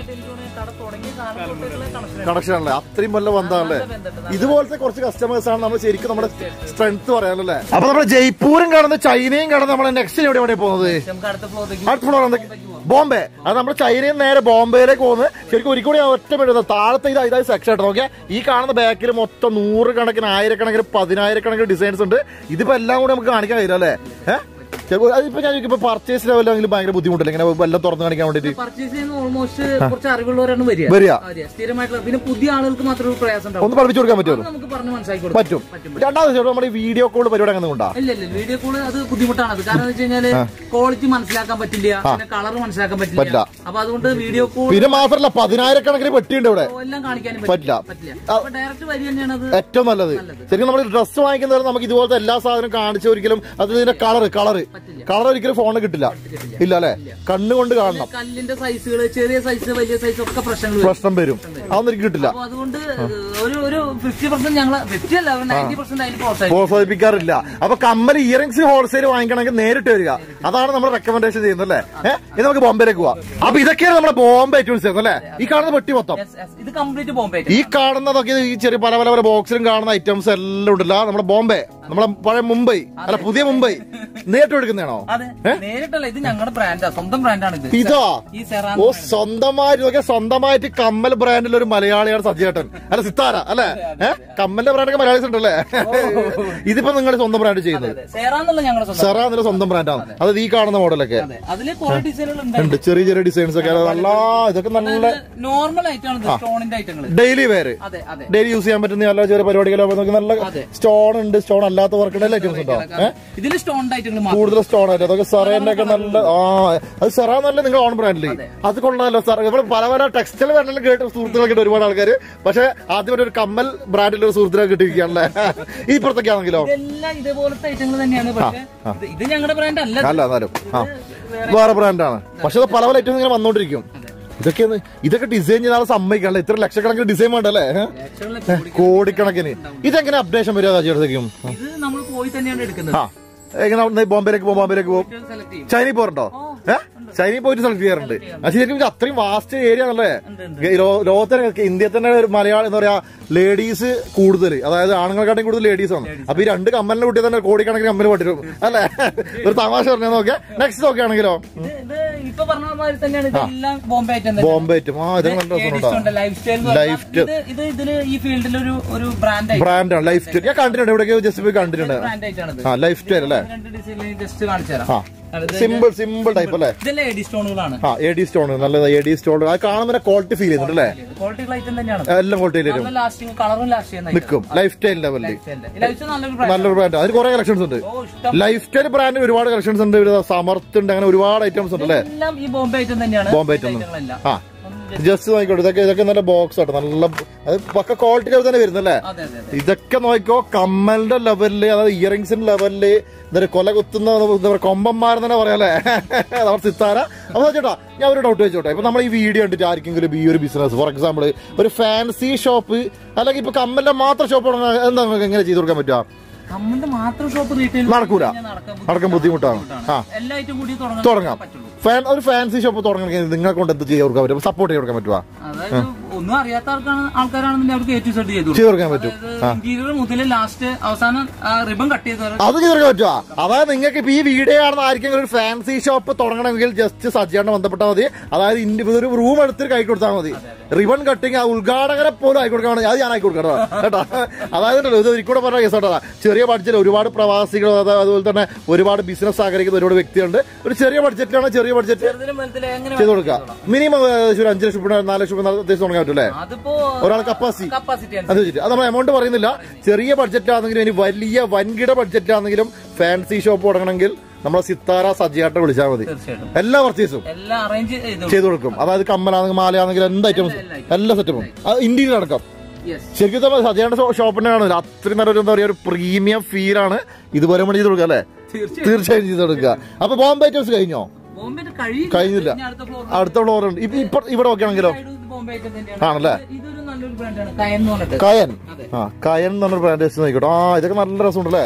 കണക്ഷൻ ആണല്ലേ. അത്രയും വല്ല ബന്ധമല്ലേ. ഇതുപോലത്തെ കുറച്ച് കസ്റ്റമേഴ്സ് ആണ് നമ്മൾ ശരിക്കും നമ്മുടെ സ്ട്രെങ്ത് പറയാനല്ലേ. അപ്പൊ നമ്മുടെ ജയ്പൂരും കാണുന്ന ചൈനയും കാണുന്ന നമ്മളെ നെക്സ്റ്റ് എവിടെ എവിടെ പോകുന്നത്. അടുത്ത ഫ്ലോർ ബോംബെ. അത് നമ്മുടെ ചൈനയിൽ നേരെ ബോംബെയിലേക്ക് പോകുന്നത്. ശരിക്കും ഒരിക്കലും ഞാൻ ഒറ്റ പെടുന്നത് താഴത്തെ ഇത് ഇതായി സെക്ഷൻ ആയിട്ട് നോക്കിയാൽ ഈ കാണുന്ന ബാക്കിൽ മൊത്തം നൂറ് കണക്കിന് ആയിരക്കണക്കിന് പതിനായിരക്കണക്കിന് ഡിസൈൻസ് ഉണ്ട്. ഇതിപ്പോ എല്ലാം കൂടെ നമുക്ക് കാണിക്കാൻ കഴിയില്ല അല്ലേ. ഏഹ് അതിപ്പോ ഞാൻ ഇപ്പൊ പർച്ചേസ് ലെവലെങ്കിലും ഭയങ്കര ബുദ്ധിമുട്ടില്ല ഇങ്ങനെ എല്ലാം തുറന്നു കാണിക്കാൻ വേണ്ടിട്ട്. പർച്ചേസ് ചെയ്യുന്ന ഓൾമോസ്റ്റ് കുറച്ച് അറിവുള്ളവരാണ് വരിക. സ്ഥിരമായിട്ടുള്ള പിന്നെ പുതിയ ആളുകൾക്ക് മാത്രമേ പ്രയാസം ഒന്ന് പഠിപ്പിച്ചു കൊടുക്കാൻ പറ്റുമോ. നമുക്ക് പറഞ്ഞ് മനസ്സിലാക്കി പറ്റും. രണ്ടാമത് നമ്മുടെ വീഡിയോ കോൾ പരിപാടി അങ്ങനെ ഉണ്ടാ. ഇല്ല ഇല്ല വീഡിയോ കോൾ അത് ബുദ്ധിമുട്ടാണ്. അത് കാരണം വെച്ച് കഴിഞ്ഞാല് ക്വാളിറ്റി മനസ്സിലാക്കാൻ പറ്റില്ല, പിന്നെ കളർ മനസ്സിലാക്കാൻ പറ്റില്ല. അപ്പൊ അതുകൊണ്ട് വീഡിയോ കോൾ പിന്നെ മാത്രമല്ല പതിനായിരക്കണക്കിന് പെട്ടിയുണ്ട് ഇവിടെ. എല്ലാം കാണിക്കാനും പറ്റില്ല. ഡയറക്റ്റ് വരി തന്നെയാണ് അത് ഏറ്റവും നല്ലത്. ശരിക്കും നമ്മൾ ഡ്രസ്സ് വാങ്ങിക്കുന്നവരെ നമുക്ക് ഇതുപോലത്തെ എല്ലാ സാധനവും കാണിച്ച ഒരിക്കലും അതിന്റെ കളർ കളർ കളർ ഒരിക്കലും ഫോണിൽ കിട്ടില്ല. ഇല്ല അല്ലെ. കണ്ണുകൊണ്ട് കാണണം. കല്ലിന്റെ സൈസുകൾ ചെറിയ സൈസ് വലിയ സൈസ് ഒക്കെ പ്രശ്നങ്ങൾ പ്രശ്നം വരും. അതൊന്നും എനിക്ക് കിട്ടില്ല. അതുകൊണ്ട് ഒരു ഒരു ഫിഫ്റ്റി പെർസെന്റ് ഞങ്ങൾ ഫിഫ്റ്റി അല്ല നയൻറ്റി പെർസെന്റ് അതിന് പ്രോത്സാഹിപ്പിക്കാറില്ല. അപ്പൊ കമ്മൽ ഇയറിംഗ്സ് ഹോൾസെയിൽ വാങ്ങിക്കണമെങ്കിൽ നേരിട്ട് വരിക. അതാണ് നമ്മൾ റെക്കമെൻഡേഷൻ ചെയ്യുന്നത് അല്ലേ. ഇത് നമുക്ക് ബോംബെയിലേക്ക് പോവാം. അപ്പൊ ഇതൊക്കെയാണ് നമ്മുടെ ബോംബെ ഐറ്റംസ് അല്ലേ. ഈ കാണുന്ന പെട്ടി മൊത്തം ഇത് കംപ്ലീറ്റ് ബോംബെ. ഈ കാണുന്നതൊക്കെ ഈ ചെറിയ പല പല പല ബോക്സിലും കാണുന്ന ഐറ്റംസ് എല്ലാം ഉണ്ടല്ല നമ്മുടെ ബോംബെ. നമ്മളെ പഴയ മുംബൈ അല്ല പുതിയ മുംബൈ നേരിട്ട് എടുക്കുന്നതാണോ. നേരിട്ടല്ല, ഇത് ഞങ്ങളുടെ ബ്രാൻഡാണ്, സ്വന്തം ബ്രാൻഡാണ് ഇത്. ഇതാ ഓ സ്വന്തമായിട്ട് നോക്കിയാൽ സ്വന്തമായിട്ട് കമ്മൽ ബ്രാൻഡിൽ ഒരു മലയാളിയാണ് സജ്ജേട്ടൻ അല്ല സിത്താര അല്ലെ. ഏഹ് കമ്മലിന്റെ ബ്രാൻഡൊക്കെ മലയാളീസ് ഉണ്ടല്ലേ. ഇതിപ്പോ നിങ്ങൾ സ്വന്തം ബ്രാൻഡ് ചെയ്യുന്നത് സെറ എന്നുള്ള സ്വന്തം ബ്രാൻഡാണ്. അത് ഈ കാണുന്ന മോഡലൊക്കെ ഉണ്ട്. ചെറിയ ചെറിയ ഡിസൈൻസ് ഒക്കെ നല്ല ഇതൊക്കെ നല്ല normal item daily wear daily use ചെയ്യാൻ പറ്റുന്ന നല്ല ചെറിയ പരിപാടികളോ നല്ല സ്റ്റോൺ ഉണ്ട്. സ്റ്റോൺ അല്ലാത്ത വർക്കുള്ള ഐറ്റംസ് ഉണ്ടോ. ഇതിൽ സ്റ്റോൺ ഐറ്റങ്ങൾ കൂടുതൽ സ്റ്റോൺ സ്റ്റോൺ ആയിട്ട് അതൊക്കെ സെറേന്റെ ഒക്കെ നല്ല ആ അത് സെറ നല്ല നിങ്ങൾ ഓൺ ബ്രാൻഡില് അത് കൊള്ളാമല്ലോ സാർ. ഇവിടെ പല പല ടെക്സ്റ്റൈൽ ബ്രാൻഡിലും കേട്ട് സുഹൃത്തുക്കളൊക്കെ ഉണ്ട് ഒരുപാട് ആൾക്കാർ. പക്ഷെ ആദ്യം ഒരു കമ്മൽ ബ്രാൻഡിൽ ഒരു സുഹൃത്തിനെ കിട്ടിയിരിക്കുകയാണല്ലേ. ഈ പുറത്തൊക്കെ ആണെങ്കിലോ ഇതേപോലത്തെ ഐറ്റങ്ങൾ തന്നെയാണ്. ഇത് ഞങ്ങളുടെ ബ്രാൻഡ് അല്ല അല്ല എന്നാലും ആ വേറെ ബ്രാൻഡാണ്. പക്ഷെ അത് പല പല ഐറ്റംസ് ഇങ്ങനെ വന്നോണ്ടിരിക്കും. ഇതൊക്കെ ഇതൊക്കെ ഡിസൈൻ ചെയ്താൽ സമ്മതിക്കാണല്ലേ. ഇത്ര ലക്ഷക്കണക്കിന് ഡിസൈൻ വേണ്ടല്ലേ, കോടിക്കണക്കിന്. ഇതെങ്ങനെ അപ്ഡേഷൻ വരിക ചേട്ടത്തേക്കും? നമ്മൾ പോയി തന്നെയാണ് എടുക്കുന്നത്. ആ എങ്ങനെ ബോംബെയിലേക്ക് പോകും? ബോംബെയിലേക്ക് പോകും. ചൈനയിൽ പോറുണ്ടോ? ഏഹ് ചൈനയിൽ പോയിട്ട് സെലക്ട് ചെയ്യാറുണ്ട്. ശരിക്കും അത്രയും വാസ്റ്റ് ഏരിയ ആണല്ലേ. ലോകത്തിന് ഇന്ത്യയിൽ തന്നെ മലയാളം എന്താ പറയാ ലേഡീസ് കൂടുതൽ, അതായത് ആണുങ്ങളെക്കാട്ടും കൂടുതൽ ലേഡീസ് ആണ്. അപ്പൊ ഈ രണ്ട് കമ്മലിനെ കൂട്ടി തന്നെ കോടിക്കണക്കിന് കമ്മൽ പറ്റും അല്ലെ. ഒരു തമാശ പറഞ്ഞാൽ നോക്കിയാ. നെക്സ്റ്റ് നോക്കി ആണെങ്കിലോ ബോംബെ ഐറ്റം. ആ ഇത് ലൈഫ് ബ്രാൻഡാണ് ലൈഫ് സ്റ്റൈൽ. ഞാൻ കണ്ടിട്ടുണ്ട് എവിടെയൊക്കെ ജസ്റ്റ് പോയി കണ്ടിട്ടുണ്ട്. ആ ലൈഫ് സ്റ്റൈൽ അല്ലേ. സിമ്പിൾ സിമ്പിൾ ടൈപ്പ് അല്ലേ. ആ എ ഡി സ്റ്റോൺ നല്ലത്. എ ഡി സ്റ്റോൺ അത് കാണുമ്പോൾ ക്വാളിറ്റി ഫീൽ ചെയ്യുന്നുണ്ട് അല്ലേ. എല്ലാം ക്വാളിറ്റി നിൽക്കും. ലൈഫ് സ്റ്റൈൽ ലെവലിൽ നല്ലൊരു ബ്രാൻഡ്. അതിന് കുറെ കളക്ഷൻസ് ഉണ്ട്. ലൈഫ് സ്റ്റൈൽ ബ്രാൻഡ് ഒരുപാട് കളക്ഷൻസ് ഉണ്ട്. സമർത്ത് ഉണ്ട്, അങ്ങനെ ഒരുപാട് ഐറ്റംസ് ഉണ്ട് അല്ലേ. ബോംബെ ഐറ്റം ആ ജസ്റ്റ് നോക്കിക്കോട്ടെ. ഇതൊക്കെ ഇതൊക്കെ നല്ല ബോക്സ് ആട്ടോ. നല്ല അത് പക്ക ക്വാളിറ്റി ലെവൽ തന്നെ വരുന്നല്ലേ. ഇതൊക്കെ നോക്കിക്കോ കമ്മലിന്റെ ലെവലില്, അതായത് ഇയറിംഗ്സിന്റെ ലെവലില്. എന്താ കൊല കുത്തുന്ന എന്താ പറയുക കൊമ്പന്മാരെന്ന് തന്നെ പറയാല്ലേ അവർ സിത്താര. അപ്പൊ ചേട്ടാ ഞാൻ ഒരു ഡൗട്ട് വെച്ചോട്ടെ. ഇപ്പൊ നമ്മൾ ഈ വീഡിയോ കണ്ടിട്ട് ആർക്കെങ്കിലും ഈ ഒരു ബിസിനസ് ഫോർ എക്സാമ്പിൾ ഒരു ഫാൻസി ഷോപ്പ് അല്ലെങ്കിൽ ഇപ്പൊ കമ്മലിന്റെ മാത്രം ഷോപ്പ് എന്താ നമുക്ക് എങ്ങനെ ചെയ്ത് കൊടുക്കാൻ പറ്റുക? നടക്കൂല, നടക്കാൻ ബുദ്ധിമുട്ടാണ്. ആ തുടങ്ങാം. ഒരു ഫാൻസി ഷോപ്പ് തുടങ്ങണമെങ്കിൽ നിങ്ങളെ കൊണ്ട് എന്ത് ചെയ്ത് കൊടുക്കാൻ പറ്റും? സപ്പോർട്ട് ചെയ്ത് കൊടുക്കാൻ പറ്റുമോ? ഒന്നും അറിയാത്ത ആൾക്കാരാണെന്നുണ്ടെങ്കിൽ അവർക്ക് ഏറ്റവും സെറ്റ് ചെയ്ത് ചെയ്ത് കൊടുക്കാൻ പറ്റും. ഇന്റീരിയർ മുതൽ ലാസ്റ്റ് അവസാനം റിബൺ കട്ട് ചെയ്ത് അത് ചെയ്ത് കൊടുക്കാൻ പറ്റുമോ? അതായത് നിങ്ങൾക്ക് ഇപ്പൊ ഈ വീഡിയോ കാണുന്ന ആർക്കെങ്കിലും ഒരു ഫാൻസി ഷോപ്പ് തുടങ്ങണമെങ്കിൽ ജസ്റ്റ് സജ്ജാണ്ട് ബന്ധപ്പെട്ടാൽ മതി. അതായത് ഒരു റൂം എടുത്തിട്ട് കൈ കൊടുത്താൽ മതി. റിബൺ കട്ടിങ് ആ ഉദ്ഘാടകരെ പോലും ആയി കൊടുക്കാൻ അത് ഞാൻ ആയി കൊടുക്കട്ടോ കേട്ടോ. അതായത് ഇത് ഒരിക്കൂടെ പറഞ്ഞ കേസ് കേട്ടോ. ചെറിയ ബഡ്ജറ്റിൽ ഒരുപാട് പ്രവാസികൾ അതുപോലെ തന്നെ ഒരുപാട് ബിസിനസ് ആഗ്രഹിക്കുന്ന ഒരുപാട് വ്യക്തിയുണ്ട്. ഒരു ചെറിയ ബഡ്ജറ്റിലാണ് ചെറിയ ബഡ്ജറ്റ് ചെയ്ത് കൊടുക്കുക. മിനിമം ഒരു അഞ്ച് ലക്ഷം രൂപ നാല് ലക്ഷം രൂപ തുടങ്ങാൻ പറ്റും അല്ലേ ഒരാൾ കപ്പാസിറ്റി. അത് വെച്ചിട്ട് അത് നമ്മൾ എമൗണ്ട് പറയുന്നില്ല. ചെറിയ ബഡ്ജറ്റിലാണെങ്കിലും ഇനി വലിയ വൻകിട ബഡ്ജറ്റിലാണെങ്കിലും ഫാൻസി ഷോപ്പ് തുടങ്ങണമെങ്കിൽ നമ്മളെ സിത്താര സജ്ജിയാട്ടം വിളിച്ചാൽ മതി. എല്ലാ പർച്ചേസും ചെയ്തു കൊടുക്കും. അതായത് കമ്മലാണെങ്കിൽ മാലയാണെങ്കിൽ എന്ത് ഐറ്റംസ് എല്ലാ സെറ്റപ്പും ഇന്ത്യയിൽ അടക്കം. ശരിക്കും സജ്ജിയാട്ട ഷോപ്പിന്റെ കാണുന്നില്ല. അത്രയും നല്ലൊരു എന്താ പറയുക ഒരു പ്രീമിയം ഫീലാണ് ഇതുപോലെ നമ്മൾ ചെയ്ത് കൊടുക്കുക അല്ലേ. തീർച്ചയായും ചെയ്ത് കൊടുക്കുക. അപ്പൊ ബോംബെ ഐറ്റംസ് കഴിഞ്ഞോ? കഴിഞ്ഞില്ല, അടുത്ത ഫ്ലോർ ഉണ്ട്. ഇപ്പൊ ഇവിടെ നോക്കുകയാണെങ്കിലോ ആണല്ലേ കയൻ. ആ കയൻ എന്ന് പറഞ്ഞ ബ്രാൻഡ് നോക്കിക്കോട്ടെ. ആ ഇതൊക്കെ നല്ല രസമുണ്ടല്ലേ.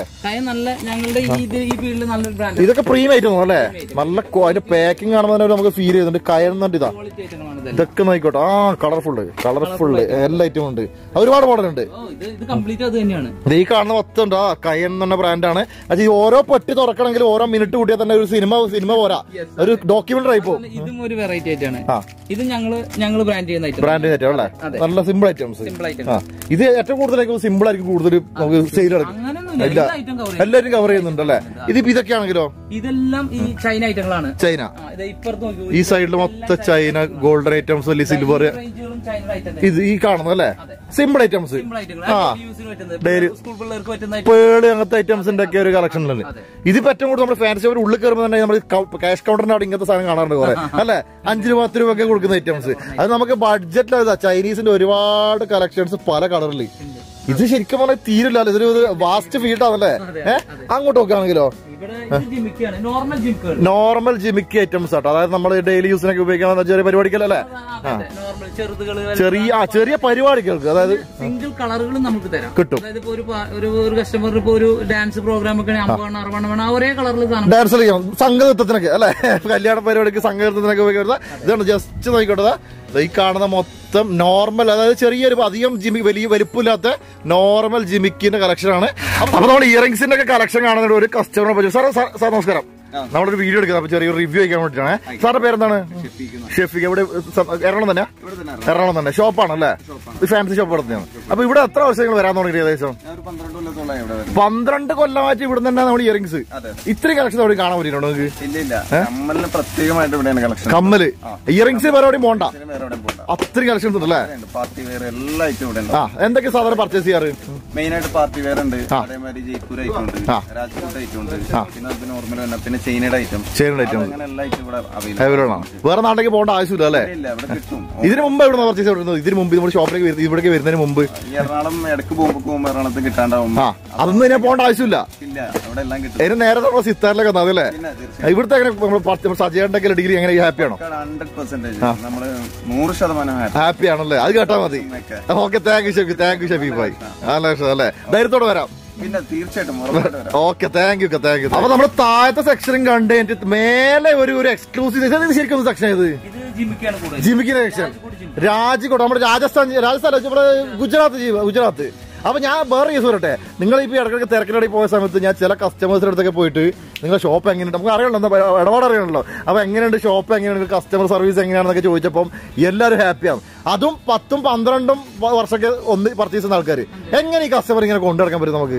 ഇതൊക്കെ പ്രീമിയം ഐറ്റം അല്ലേ. നല്ല അതിന്റെ പാക്കിംഗ് കാണുമ്പോൾ തന്നെ നമുക്ക് ഫീൽ ചെയ്യുന്നുണ്ട്. കയൻ എന്ന് പറഞ്ഞിട്ട് ഇതാ ഇതൊക്കെ നോക്കിക്കോട്ടെ. ആ കളർഫുള്ള് കളർഫുള്ള് എല്ലാ ഐറ്റവും ഉണ്ട്. ഒരുപാട് മോഡൽ ഉണ്ട്. ഈ കാണുന്ന മൊത്തം ഉണ്ട്. ആ കയൻ എന്ന് പറഞ്ഞ ബ്രാൻഡാണ്. അത് ഈ ഓരോ പെട്ടി തുറക്കണമെങ്കിൽ ഓരോ മിനിറ്റ് കൂട്ടിയാൽ തന്നെ ഒരു സിനിമ സിനിമ പോരാ, ഒരു ഡോക്യുമെന്ററി ആയി പോകും. ഇതും ഒരു വെറൈറ്റി ആയിട്ടാണ്. ഇത് ഞങ്ങള് ഞങ്ങള് ബ്രാൻഡ് ചെയ്യുന്ന ബ്രാൻഡ് ഐറ്റം അല്ലേ. നല്ല സിമ്പിൾ ഐറ്റംസ്. ഇത് ഏറ്റവും കൂടുതലായിരിക്കും സിമ്പിൾ ആയിരിക്കും കൂടുതൽ നമുക്ക് സെയിൽ നടക്കും. എല്ലാവരും കവർ ചെയ്യുന്നുണ്ട് അല്ലേ. ഇതിപ്പോ ഇതൊക്കെയാണെങ്കിലോ ഇതെല്ലാം ഈ ചൈന ഐറ്റങ്ങളാണ്. ചൈന ഈ സൈഡിൽ മൊത്തം ചൈന ഗോൾഡൻ ഐറ്റംസ് അല്ലെ സിൽവർ ഇത് ഈ കാണുന്നത് അല്ലേ. സിമ്പിൾ ഐറ്റംസ് ആ ഡെയിലി പേള് അങ്ങനത്തെ ഐറ്റംസിന്റെ ഒക്കെ ഒരു കളക്ഷനിലുണ്ട്. ഇതിപ്പോ ഏറ്റവും കൂടുതൽ നമ്മുടെ ഫാൻസി ഒരു ഉള്ളിൽ കയറുമ്പോൾ തന്നെ നമ്മൾ ക്യാഷ് കൗണ്ടറിന്റെ അവിടെ ഇങ്ങനത്തെ സാധനം കാണാറുണ്ട് കുറെ അല്ലെ. അഞ്ചു രൂപ പത്ത് രൂപ ഒക്കെ കൊടുക്കുന്ന ഐറ്റംസ്. അത് നമുക്ക് ബഡ്ജറ്റിലാ. ചൈനീസിന്റെ ഒരുപാട് കളക്ഷൻസ് പല കളറിൽ. ഇത് ശരിക്കും പറഞ്ഞാൽ തീരില്ല. ഇതൊരു വാസ്റ്റ് ഫീൽഡാണല്ലേ. ഏഹ് അങ്ങോട്ട് നോക്കുകയാണെങ്കിലോ നോർമൽ ജിമിക്കി ഐറ്റംസ് ആട്ടോ. അതായത് നമ്മൾ ഡെയിലി യൂസിനൊക്കെ ഉപയോഗിക്കുന്ന ചെറിയ പരിപാടിക്കല്ലേ. ചെറിയ ചെറിയ പരിപാടികൾക്ക് അതായത് സിംഗിൾ കളറുകളും നമുക്ക് തരാം കിട്ടും. ഒരു കസ്റ്റമർ ഇപ്പൊ ഒരു ഡാൻസ് പ്രോഗ്രാം ഒക്കെ ഒരേ കളറിൽ ഡാൻസ് കളിക്കാം. സംഘനൃത്തത്തിനൊക്കെ അല്ലെ, കല്യാണ പരിപാടിക്ക് സംഘനൃത്തത്തിനൊക്കെ ഉപയോഗിക്കുന്നത്. ഇതാണ് ജസ്റ്റ് നോക്കിക്കോട്ടെ. ഈ കാണുന്ന മൊത്തം നോർമൽ, അതായത് ചെറിയൊരു അധികം ജിമി വലിയ വലിപ്പില്ലാത്ത നോർമൽ ജിമിക്കിന്റെ കളക്ഷനാണ്. അപ്പൊ നമ്മൾ ഇയറിംഗ്സിന്റെ ഒക്കെ കളക്ഷൻ കാണുന്ന ഒരു കസ്റ്റമറെ പറ്റും. സാർ സാർ നമസ്കാരം. നമ്മളൊരു വീഡിയോ എടുക്കുന്നത് അപ്പൊ ചെറിയൊരു റിവ്യൂ ചെയ്യാൻ വേണ്ടിയിട്ടാണ്. സാറിന്റെ പേരെന്താണ്? ഷെഫിക്ക്. ഇവിടെ എറണാകുളം തന്നെ? എറണാകുളം തന്നെ ഷോപ്പാണല്ലേ. ഫാൻസി ഷോപ്പ് നടത്തിയാണ്. അപ്പൊ ഇവിടെ എത്ര വർഷങ്ങൾ വരാൻ തുടങ്ങി? ഏകദേശം പന്ത്രണ്ട് കൊല്ലമായിട്ട് ഇവിടെ തന്നെ നമ്മുടെ ഇയറിംഗ്സ്. ഇത്രയും കളക്ഷൻ അവിടെ കാണാൻ പറ്റിയിട്ടുണ്ടോ നിങ്ങൾക്ക്? കമ്മല് ഇയറിംഗ്സ് പരിപാടി പോണ്ട, അത്രയും കളക്ഷൻസ് ഉണ്ടല്ലേ. ആ എന്തൊക്കെ സാധനം പർച്ചേസ് ചെയ്യാറ്? മെയിൻ ആയിട്ട് പാർട്ടി വെയർ ഉണ്ട്, അതേമാതിരി ജയ്പൂർ ഐറ്റം ഉണ്ട്, രാജ്കോട്ട് ഐറ്റം ഉണ്ട്, പിന്നെ അത് നോർമൽ തന്നെ, പിന്നെ ചൈനയുടെ ഐറ്റം അങ്ങനെ എല്ലാ ഐറ്റം ഇവിടെ അവൈലബിൾ ആണ്. വേറെ നാട്ടിലേക്ക് പോകേണ്ട ആവശ്യമില്ല അല്ലേ? ഇല്ല, ഇവിടെ കിട്ടും. ഇതിന് മുമ്പ് എവിടെ പർച്ചേസ് ചെയ്യുന്നത്? ഇതിന് മുമ്പ് നമ്മുടെ ഷോപ്പിലേക്ക് ഇവിടേക്ക് വരുന്നതിന് മുമ്പ് എറണാകുളം ഇടക്ക് പോകുമ്പോൾ പോകുമ്പോൾ എറണാകുളത്ത് കിട്ടാണ്ടാവും. അതൊന്നും ഇതിനെ പോകേണ്ട ആവശ്യമില്ല. ഇല്ല, അവിടെ എല്ലാം കിട്ടും. അതിന് നേരെ നമ്മൾ സിത്താറിലേക്ക് വന്നത് അല്ലേ? ഇവിടുത്തെ എങ്ങനെ സജീവണ്ടെങ്കിൽ ഡിഗ്രി എങ്ങനെ ഹാപ്പിയാണോ? ഹൺഡ്രഡ് പെർസെന്റേജ് നമ്മള് നൂറ് ശതമാനം ഹാപ്പി ആണല്ലേ? അത് കേട്ടാ മതി. Okay, thank you Shefi, thank you Shafeeq ഭായ്. അല്ലേ, ധൈര്യത്തോടെ വരാം. പിന്നെ തീർച്ചയായിട്ടും okay, thank you thank you. അപ്പൊ നമ്മള് താഴത്തെ സെക്ഷനും കണ്ട് എനിക്ക് മേലെ ഒരു ഒരു എക്സ്ക്ലൂസീവ് ശരിക്കും സെക്ഷൻ ഇത് ജിമിക്കിന്റെ സെക്ഷൻ രാജ്കോട്ട്, നമ്മുടെ രാജസ്ഥാൻ രാജസ്ഥാൻ നമ്മുടെ ഗുജറാത്ത് ഗുജറാത്ത്. അപ്പൊ ഞാൻ വേറെ കേസ് പറയട്ടെ, നിങ്ങൾ ഇപ്പൊ ഇടയ്ക്കിടയ്ക്ക് തിരക്കിനിടയിൽ പോയ സമയത്ത് ഞാൻ ചില കസ്റ്റമേഴ്സിന്റെ അടുത്തൊക്കെ പോയിട്ട് നിങ്ങളുടെ ഷോപ്പ് എങ്ങനെയുണ്ട്, നമുക്ക് അറിയണല്ലോ, എന്താ ഇടപാട് അറിയണല്ലോ, അപ്പൊ എങ്ങനെയുണ്ട് ഷോപ്പ്, എങ്ങനെയുണ്ട് കസ്റ്റമർ സർവീസ് എങ്ങനെയാണെന്നൊക്കെ ചോദിച്ചപ്പം എല്ലാവരും ഹാപ്പിയാണ്. അതും പത്തും പന്ത്രണ്ടും വർഷമൊക്കെ ഒന്ന് പർച്ചേസ് ചെയ്യുന്ന ആൾക്കാർ. എങ്ങനെ ഈ കസ്റ്റമർ ഇങ്ങനെ കൊണ്ടുനടക്കാൻ പറ്റും നമുക്ക്?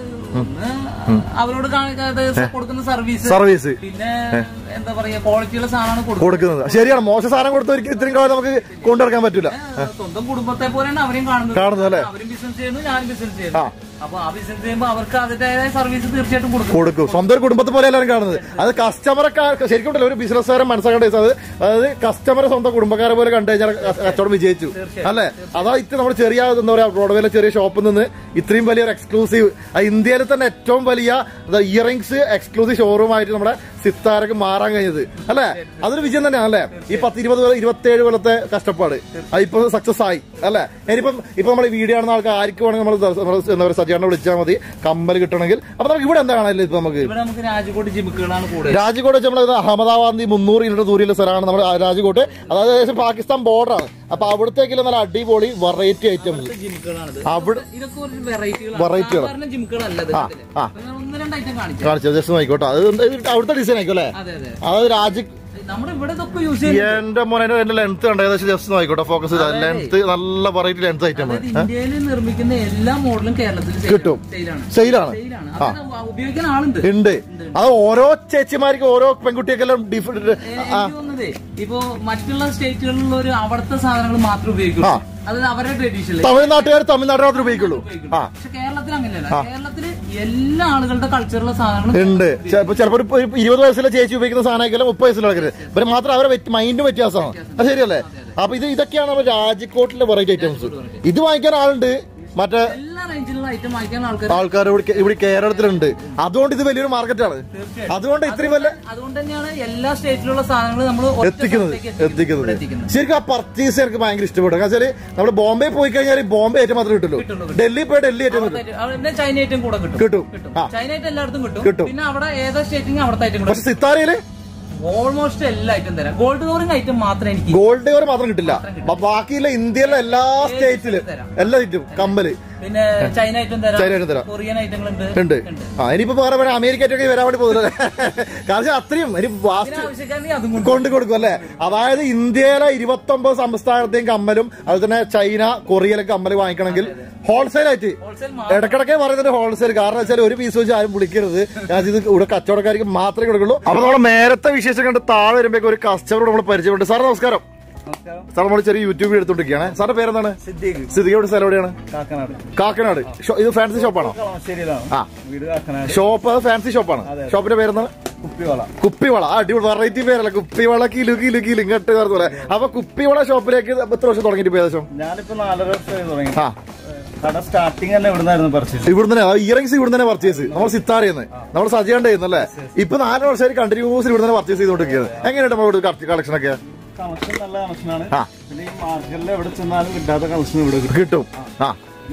അവരോട് കൊടുക്കുന്ന സർവീസ് സർവീസ് പിന്നെ എന്താ പറയാ, ക്വാളിറ്റിയുള്ള സാധനമാണ് കൊടുക്കുന്നത്. ശരിയാണ്, മോശം സാധനം കൊടുത്ത ഇത്രയും കാലം നമുക്ക് കൊണ്ടുനടക്കാൻ പറ്റില്ല. സ്വന്തം കുടുംബത്തെ പോലെയാണ് അവരെയും കാണുന്നത് കാണുന്നത് അല്ലേ? അവരും ബിസിനസ് ചെയ്യുന്നു, ഞാനും ബിസിനസ് ചെയ്യുന്നു. അപ്പൊ ആ ബിസിനസ് ചെയ്യുമ്പോൾ അവർക്ക് അതിന്റേതായ സർവീസ് തീർച്ചയായിട്ടും കൊടുക്കും കൊടുക്കും സ്വന്തം ഒരു കുടുംബത്തെ പോലെ എല്ലാവരും കാണുന്നത്. അത് കസ്റ്റമറെ ശരിക്കും ഒരു ബിസിനസ്സുകാരൻ മനസ്സിലാക്കേണ്ട, അത് അതായത് കസ്റ്റമറെ സ്വന്തം കുടുംബക്കാരെ പോലെ കണ്ടു കഴിഞ്ഞാൽ കച്ചവടം വിജയിച്ചു അല്ലെ? അതാ ഇത്ര നമ്മൾ ചെറിയ എന്താ പറയാ ബ്രോഡ്വേയിലെ ചെറിയ ഷോപ്പിൽ നിന്ന് ഇത്രയും വലിയൊരു എക്സ്ക്ലൂസീവ്, ഇന്ത്യയിൽ തന്നെ ഏറ്റവും വലിയ ഇയറിംഗ്സ് എക്സ്ക്ലൂസീവ് ഷോറൂം ആയിട്ട് നമ്മുടെ സിത്താരക്ക് മാറാൻ കഴിഞ്ഞത് അല്ലെ? അതൊരു വിജയം തന്നെയാണ് അല്ലെ? ഈ പത്ത് ഇരുപത് ഇരുപത്തി ഏഴ് കൊല്ലത്തെ കഷ്ടപ്പാട് ഇപ്പൊ സക്സസ് ആയി അല്ലെ? ഇനിയിപ്പം ഇപ്പൊ നമ്മൾ വീഡിയോ കാണുന്ന ആൾക്ക് ആർക്ക് വേണമെങ്കിൽ നമ്മൾ എന്താ പറയുക സജീവനെ വിളിച്ചാൽ മതി കമ്മൽ കിട്ടണമെങ്കിൽ. അപ്പൊ നമുക്ക് ഇവിടെ എന്താ കാണാനില്ല? ഇപ്പൊ നമുക്ക് രാജ്കോട്ട് ജിമിക്കുകളാണ് കൂടുതൽ. രാജ്കോട്ട് വെച്ച് നമ്മൾ അഹമ്മദാബാദ് മുന്നൂറ് കിലോമീറ്റർ ദൂരെയുള്ള സ്ഥലമാണ് നമ്മുടെ രാജ്കോട്ട്. അതായത് ഏകദേശം പാകിസ്ഥാൻ ബോർഡറാണ്. അപ്പൊ അവിടത്തേക്കുള്ള നല്ല അടിപൊളി വെറൈറ്റി ഐറ്റംസ് അവിടെ വെറൈറ്റികൾ കാണിച്ചത് ജസ്റ്റ് നോക്കിക്കോട്ടെ. അത് അവിടുത്തെ ഡിസൈൻ ആയിക്കോ അല്ലെ? അതായത് രാജ്യ എന്റെ മോനെ എന്റെ ലെങ്ത് ഉണ്ട് ഏകദേശം ജസ്റ്റ് നോക്കിക്കോട്ടെ, ഫോക്കസ് ചെയ്താൽ ലെങ്ത് നല്ല വെറൈറ്റി ലെങ്ത് ഐറ്റം ഇന്ത്യയിൽ നിർമ്മിക്കുന്ന എല്ലാ മോഡലും കേരളത്തിൽ കിട്ടും. സെയിലാണ് ഉപയോഗിക്കാൻ ആളുണ്ട് ഉണ്ട്. അത് ഓരോ ചേച്ചിമാർക്ക് ഓരോ പെൺകുട്ടിയൊക്കെല്ലാം ഡിഫറെന്റ്. ഇപ്പൊ മറ്റുള്ള സ്റ്റേറ്റുകളിലുള്ള ഒരു അവിടുത്തെ സാധനങ്ങൾ മാത്രം ഉപയോഗിക്കും, അത് അവരുടെ ട്രഡീഷണൽ. തമിഴ്നാട്ടുകാർ തമിഴ്നാട്ടിൽ മാത്രമേ ഉപയോഗിക്കുള്ളൂ. പക്ഷെ കേരളത്തിൽ അങ്ങനെയല്ല. കേരളത്തില് എല്ലാ ആളുകളുടെ കൾച്ചറുള്ള സാധനങ്ങൾ ഉണ്ട്. ചിലപ്പോ ഇരുപത് വയസ്സിലെ ചേച്ചി ഉപയോഗിക്കുന്ന സാധനമൊക്കെ മുപ്പത് വയസ്സിലുള്ള ഇവര് മാത്രം അവരെ മൈൻഡും വ്യത്യാസമാണ്. അത് ശരിയല്ലേ? അപ്പൊ ഇത് ഇതൊക്കെയാണ് നമ്മുടെ രാജ്കോട്ടിലെ വെറൈറ്റി ഐറ്റംസ്. ഇത് വാങ്ങിക്കാൻ ആളുണ്ട്, മറ്റേ ആൾക്കാർ ഇവിടെ കേരളത്തിലുണ്ട്. അതുകൊണ്ട് ഇത് വലിയൊരു മാർക്കറ്റാണ്. അതുകൊണ്ട് ഇത്രയും വലിയ അതുകൊണ്ട് തന്നെയാണ് എല്ലാ സ്റ്റേറ്റിലുള്ള സാധനങ്ങൾ നമ്മൾ എത്തിക്കുന്നത് എത്തിക്കുന്നത് ശരിക്കും ആ പർച്ചേസ് എനിക്ക് ഭയങ്കര ഇഷ്ടപ്പെട്ടു. കാരണം വെച്ചാൽ നമ്മൾ ബോംബെ പോയി കഴിഞ്ഞാൽ ബോംബെ ഐറ്റം മാത്രമേ കിട്ടുള്ളൂ. ഡൽഹി പോയി ഡൽഹി ഐറ്റം ചൈന ഐറ്റം കൂടെ കിട്ടും കിട്ടും ചൈന ഐറ്റം എല്ലായിടത്തും കിട്ടും. പിന്നെ അവിടെ ഏതാ സ്റ്റേറ്റിൽ അവിടുത്തെ ഐറ്റം. പക്ഷെ സിത്താരയില് ഓൾമോസ്റ്റ് എല്ലാ ഐറ്റം തരാം. ഗോൾഡ് കവറിംഗ് ഐറ്റം മാത്രമേ എനിക്ക് ഗോൾഡ് കവർ മാത്രം കിട്ടില്ല. ബാക്കിയുള്ള ഇന്ത്യയിലെ എല്ലാ സ്റ്റേറ്റിലും എല്ലാ ഐറ്റം കമ്മല് പിന്നെ ചൈന ഐറ്റം തരാം, ചൈന ഐറ്റം തരാം, കൊറിയൻ ഐറ്റങ്ങളുണ്ട് ഉണ്ട്. ആ ഇനിയിപ്പോ വേറെ വേറെ അമേരിക്ക ഐറ്റം വരാൻ വേണ്ടി പോകുന്നത്. കാരണം അത്രയും കൊണ്ട് കൊടുക്കും അല്ലെ? അതായത് ഇന്ത്യയിലെ ഇരുപത്തി ഒമ്പത് സംസ്ഥാനത്തെയും കമ്മലും അതുപോലെ തന്നെ ചൈന കൊറിയയിലൊക്കെ കമ്മല് വാങ്ങിക്കണമെങ്കിൽ ഹോൾസെയിൽ ആയിട്ട് ഇടക്കിടക്കെ പറയുന്നത് ഹോൾസെയിൽ. കാരണം വെച്ചാൽ ഒരു പീസ് വെച്ച് ആരും വിളിക്കരുത്. ഇത് ഇവിടെ കച്ചവടക്കാർക്ക് മാത്രമേ കൊടുക്കുള്ളൂ. അപ്പൊ നമ്മൾ നേരത്തെ വിശേഷം കണ്ട് താഴെ വരുമ്പോഴേക്ക് ഒരു കസ്റ്റമർ നമ്മൾ പരിചയമുണ്ട്. സാർ നമസ്കാരം. സാർ നമ്മൾ ചെറിയ യൂട്യൂബിൽ എടുത്തോണ്ടിരിക്കുകയാണ്. സാറിന്റെ പേരെന്താണ്? സിദ്ദീഖ്. സ്ഥലം എവിടെയാണ്? കാക്കനാട്. ഇത് ഫാൻസി ഷോപ്പാണോ? ആ ഷോപ്പ് ഫാൻസി ഷോപ്പാണ്. ഷോപ്പിന്റെ പേരെന്താണ്? കുപ്പിവള. കുപ്പിവള. അടിപൊളി വെറൈറ്റി പേരല്ല കുപ്പിവള. കിലു കിലു കിലു ഇങ്ങോട്ട് പോലെ. അപ്പൊ കുപ്പിവള ഷോപ്പിലേക്ക് എത്ര വർഷം തുടങ്ങിയിട്ട് ഏകദേശം? ഞാനിപ്പോ നാലര വർഷമായി തുടങ്ങി. ആ കട സ്റ്റാർട്ടിങ് തന്നെ ഇവിടുന്നായിരുന്നു പർച്ചേസ്. ഇവിടുന്ന് ഇയറിംഗ്സ് ഇവിടെ തന്നെ പർച്ചേസ്. നമ്മൾ സിത്താരയെന്ന് നമ്മൾ സജീവണ്ട ചെയ്യുന്നല്ലേ? ഇപ്പൊ നാല് വർഷമായി കണ്ടിന്യൂസ് ഇവിടെ തന്നെ പർച്ചേസ് ചെയ്തോണ്ടിരിക്കുന്നത്. എങ്ങനെയാണ് നമ്മൾ കളക്ഷൻ ഒക്കെ? കളക്ഷൻ നല്ല കളക്ഷനാണ്. പിന്നെ ഈ മാർക്കറ്റിൽ എവിടെ ചെന്നാലും കിട്ടാത്ത കളക്ഷൻ ഇവിടെ കിട്ടും. ആ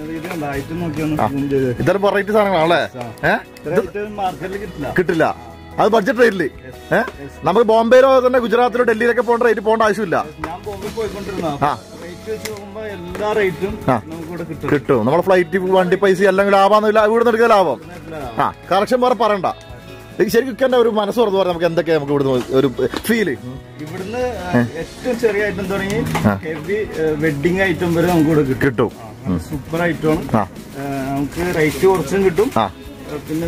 ഇത്തരം വെറൈറ്റി സാധനങ്ങളാണല്ലേ? മാർക്കറ്റിൽ കിട്ടില്ല കിട്ടില്ല അത് ബഡ്ജറ്റ് റേറ്റില്. ഏഹ് നമുക്ക് ബോംബെയിലോ തന്നെ ഗുജറാത്തിലോ ഡൽഹിയിലൊക്കെ പോകേണ്ട റേറ്റ് പോകേണ്ട ആവശ്യമില്ല. ഞാൻ ബോംബെ പോയിക്കൊണ്ടിരുന്ന എല്ലാ റേറ്റും കിട്ടും. നമ്മളെ ഫ്ലൈറ്റ് വണ്ടി പൈസ എല്ലാം ലാഭം ഇവിടുന്ന് എടുക്കുക ലാഭം. ആ കളക്ഷൻ വേറെ പറയണ്ട. ശരിക്കും ഒരു മനസ്സ് തുറന്നു പറയാം നമുക്ക് എന്തൊക്കെയാ നമുക്ക് ഇവിടുന്ന് ഒരു ഫീല്. ഇവിടുന്ന് ഏറ്റവും ചെറിയ ഐറ്റം തുടങ്ങി ഹെവി വെഡിങ് ഐറ്റം വരെ നമുക്ക് ഇവിടെ കിട്ടും. സൂപ്പർ ഐറ്റമാണ്. നമുക്ക് റേറ്റ് കുറച്ചും കിട്ടും. പിന്നെ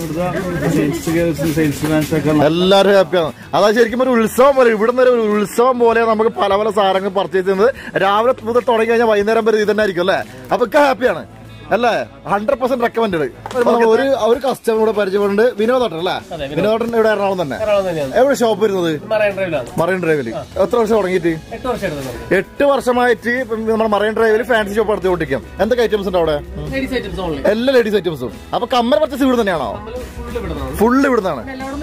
എല്ലാവരും ഹാപ്പിയാണ്. അതായത് ശരിക്കും ഒരു ഉത്സവം പോലെ ഇവിടുന്ന് ഒരു ഉത്സവം പോലെ നമുക്ക് പല പല സാധനങ്ങൾ പർച്ചേസ് ചെയ്യുന്നത്. രാവിലെ മുതൽ തുടങ്ങി കഴിഞ്ഞാൽ വൈകുന്നേരം വരെ ഇത് തന്നെ ആയിരിക്കും അല്ലേ? അപ്പൊ ഒക്കെ ഹാപ്പിയാണ്. അല്ലേ? Hundred percent recommend. ഒരു ഒരു കസ്റ്റമർ കൂടെ പരിചയമുണ്ട്, വിനോദ് അല്ലേ? വിനോദൻ ഇവിടെ എറണാകുളം തന്നെ. എവിടെ ഷോപ്പ് വരുന്നത്? മറൈൻ ഡ്രൈവില്. എത്ര വർഷം തുടങ്ങിയിട്ട്? എട്ട് വർഷമായിട്ട് നമ്മുടെ മറൈൻ ഡ്രൈവില് ഫാൻസി ഷോപ്പ് നടത്തി ഓടിക്കാം. എന്തൊക്കെ ഐറ്റംസ് ഉണ്ട് അവിടെ? എല്ലാ ലേഡീസ് ഐറ്റംസും. അപ്പൊ കമ്മൽ പർച്ചേസ് ഇവിടെ തന്നെയാണോ? ഫുള്ള് ഇവിടുന്നാണ്.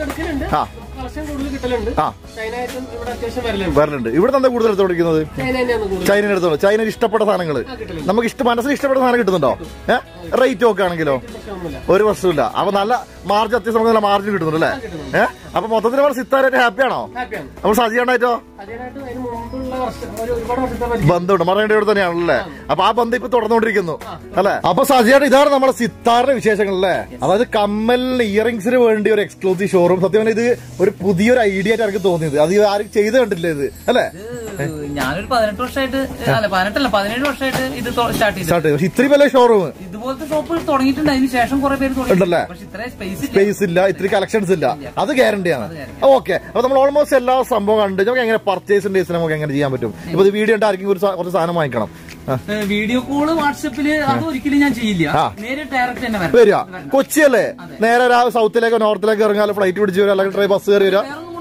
വരലുണ്ട്. ഇവിടെ തന്നെ കൂടുതൽ എടുത്തോണ്ടിരിക്കുന്നത് ചൈന എടുത്തോളൂ. ചൈനയിൽ ഇഷ്ടപ്പെട്ട സാധനങ്ങൾ നമുക്ക് ഇഷ്ടം മനസ്സിൽ ഇഷ്ടപ്പെട്ട സാധനം കിട്ടുന്നുണ്ടോ? ഏഹ് റേറ്റ് ഒക്കെ ആണെങ്കിലോ ഒരു വർഷമില്ല. അപ്പൊ നല്ല മാർജിൻ, അത്യാവശ്യം നല്ല മാർജിൻ കിട്ടുന്നുണ്ട് അല്ലേ? ഏഹ് അപ്പൊ മൊത്തത്തിൽ നമ്മൾ സിത്താരായിട്ട് ഹാപ്പിയാണോ? നമ്മൾ സജിയാണ്ടായിട്ടോ ബന്ധമുണ്ട്. മറൈൻ ഡ്രൈവ് തന്നെയാണല്ലേ? അപ്പൊ ആ ബന്ധം ഇപ്പൊ തുടർന്നുകൊണ്ടിരിക്കുന്നു അല്ലെ? അപ്പൊ സജിയായിട്ട് ഇതാണ് നമ്മുടെ സിത്താറിന്റെ വിശേഷങ്ങൾ അല്ലേ? അതായത് കമ്മലിന് ഇയറിംഗ്സിന് വേണ്ടി ഒരു എക്സ്ക്ലൂസീവ് ഷോറൂം. സത്യം പറഞ്ഞാൽ ഇത് ഒരു പുതിയൊരു ഐഡിയ ആയിട്ട് എനിക്ക് തോന്നിയത്. അത് ആരും ചെയ്ത് കണ്ടില്ല ഇത് അല്ലെ? ഞാനൊരു പതിനെട്ട് വർഷമായിട്ട് അല്ല പതിനെട്ടല്ല പതിനേഴ് വർഷമായിട്ട് ഇത് സ്റ്റാർട്ട് ചെയ്തു. പക്ഷെ ഇത്രയും വലിയ ഷോറൂം ഇതുപോലത്തെ ഷോപ്പ് തുടങ്ങിയിട്ടുണ്ട്. അതിന് ശേഷം കുറെ പേര് ഉണ്ടല്ലേ? സ്പേസ് ഇല്ല, ഇത്തിരി കളക്ഷൻസ് ഇല്ല. അത് ഗ്യാരണ്ടിയാണ്. ഓക്കെ. അപ്പൊ നമ്മൾ ഓൾമോസ്റ്റ് എല്ലാ സംഭവം കണ്ട് നമുക്ക് എങ്ങനെ പർച്ചേസ് നമുക്ക് എങ്ങനെ ചെയ്യാൻ പറ്റും? ഇപ്പൊ വീഡിയോ ഉണ്ട്, ആർക്കും കുറച്ച് സാധനം വാങ്ങിക്കണം. വീഡിയോ കോള് വാട്സപ്പില് അത് ഒരിക്കലും ഞാൻ ചെയ്യില്ല. നേരിട്ട് ഡയറക്റ്റ് തന്നെ വരിക. കൊച്ചിയല്ലേ? നേരെ സൗത്തിലേക്കോ നോർത്തിലേക്കോ ഇറങ്ങാൻ ഫ്ലൈറ്റ് പിടിച്ച് വരിക, അല്ലെങ്കിൽ ട്രെയിൻ ബസ് കയറി വരിക.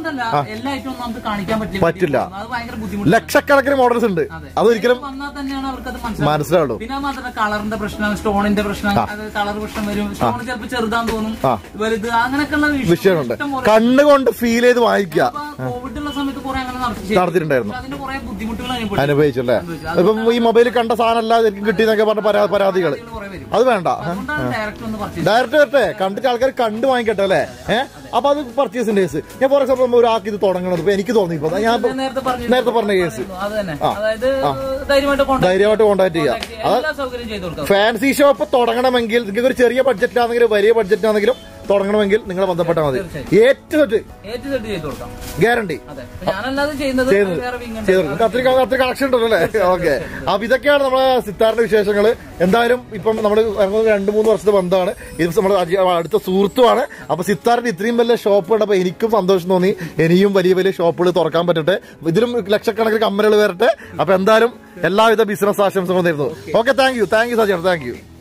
പറ്റില്ല. ലക്ഷക്കണക്കിന് മോഡൽസ് ഉണ്ട്. അതൊരിക്കലും മനസ്സിലാവുള്ളൂ. പിന്നെ മാത്രമല്ല കളറിന്റെ പ്രശ്നം, സ്റ്റോണിന്റെ പ്രശ്നം, കളർ പ്രശ്നം വരും. സ്റ്റോൺ ചിലപ്പോൾ ചെറുതാന്ന് തോന്നും, വലുത്, അങ്ങനെയൊക്കെയുള്ള വിഷയമുണ്ട്. കണ്ണുകൊണ്ട് ഫീൽ ചെയ്ത് വാങ്ങിക്കുക. കോവിഡുള്ള സമയത്ത് കുറെ അങ്ങനെ നടത്തിയിട്ടുണ്ടായിരുന്നു. അതിന്റെ കുറെ ബുദ്ധിമുട്ടുകൾ അനുഭവിച്ചല്ലേ? ഇപ്പം ഈ മൊബൈലിൽ കണ്ട സാധനം അല്ല എനിക്ക് കിട്ടിയെന്നൊക്കെ പറഞ്ഞ പരാതികൾ. അത് വേണ്ട. ഡയറക്റ്റ് വരട്ടെ, കണ്ടിട്ട് ആൾക്കാർ കണ്ടു വാങ്ങിക്കട്ടെ അല്ലേ? ഏഹ് അപ്പൊ അത് പർച്ചേസിന്റെ കേസ്. ഞാൻ ഫോർ എക്സാമ്പിൾ ഒരാൾക്ക് ഇത് തുടങ്ങണത് ഇപ്പൊ എനിക്ക് തോന്നി. ഇപ്പൊ ഞാൻ നേരത്തെ പറഞ്ഞ കേസ് ധൈര്യമായിട്ട് കോൺടാക്ട് ചെയ്യാം. ഫാൻസി ഷോപ്പ് തുടങ്ങണമെങ്കിൽ നിങ്ങൾക്ക് ഒരു ചെറിയ ബഡ്ജറ്റിലാണെങ്കിലും വലിയ ബഡ്ജറ്റിലാണെങ്കിലും തുടങ്ങണമെങ്കിൽ നിങ്ങളെ ബന്ധപ്പെട്ടാൽ മതി. ഏറ്റവും ഗ്യാരണ്ടി അത്ര കളക്ഷൻ ഉണ്ടല്ലേ? ഓക്കെ. അപ്പൊ ഇതൊക്കെയാണ് നമ്മുടെ സിത്താറിന്റെ വിശേഷങ്ങൾ. എന്തായാലും ഇപ്പം നമ്മൾ രണ്ടു മൂന്ന് വർഷത്തെ ബന്ധമാണ്. ഇത് നമ്മുടെ അടുത്ത സുഹൃത്തുമാണ്. അപ്പൊ സിത്താറിന്റെ ഇത്രയും വലിയ ഷോപ്പ് കണ്ടപ്പോ എനിക്കും സന്തോഷം തോന്നി. ഇനിയും വലിയ വലിയ ഷോപ്പുകൾ തുറക്കാൻ പറ്റട്ടെ, ഇതിലും ലക്ഷക്കണക്കിന് കമ്പനികൾ വരട്ടെ. അപ്പൊ എന്തായാലും എല്ലാവിധ ബിസിനസ് ആശംസകളും നേരുന്നു. Okay, thank you thank you സജിയാണ്, താങ്ക് യു.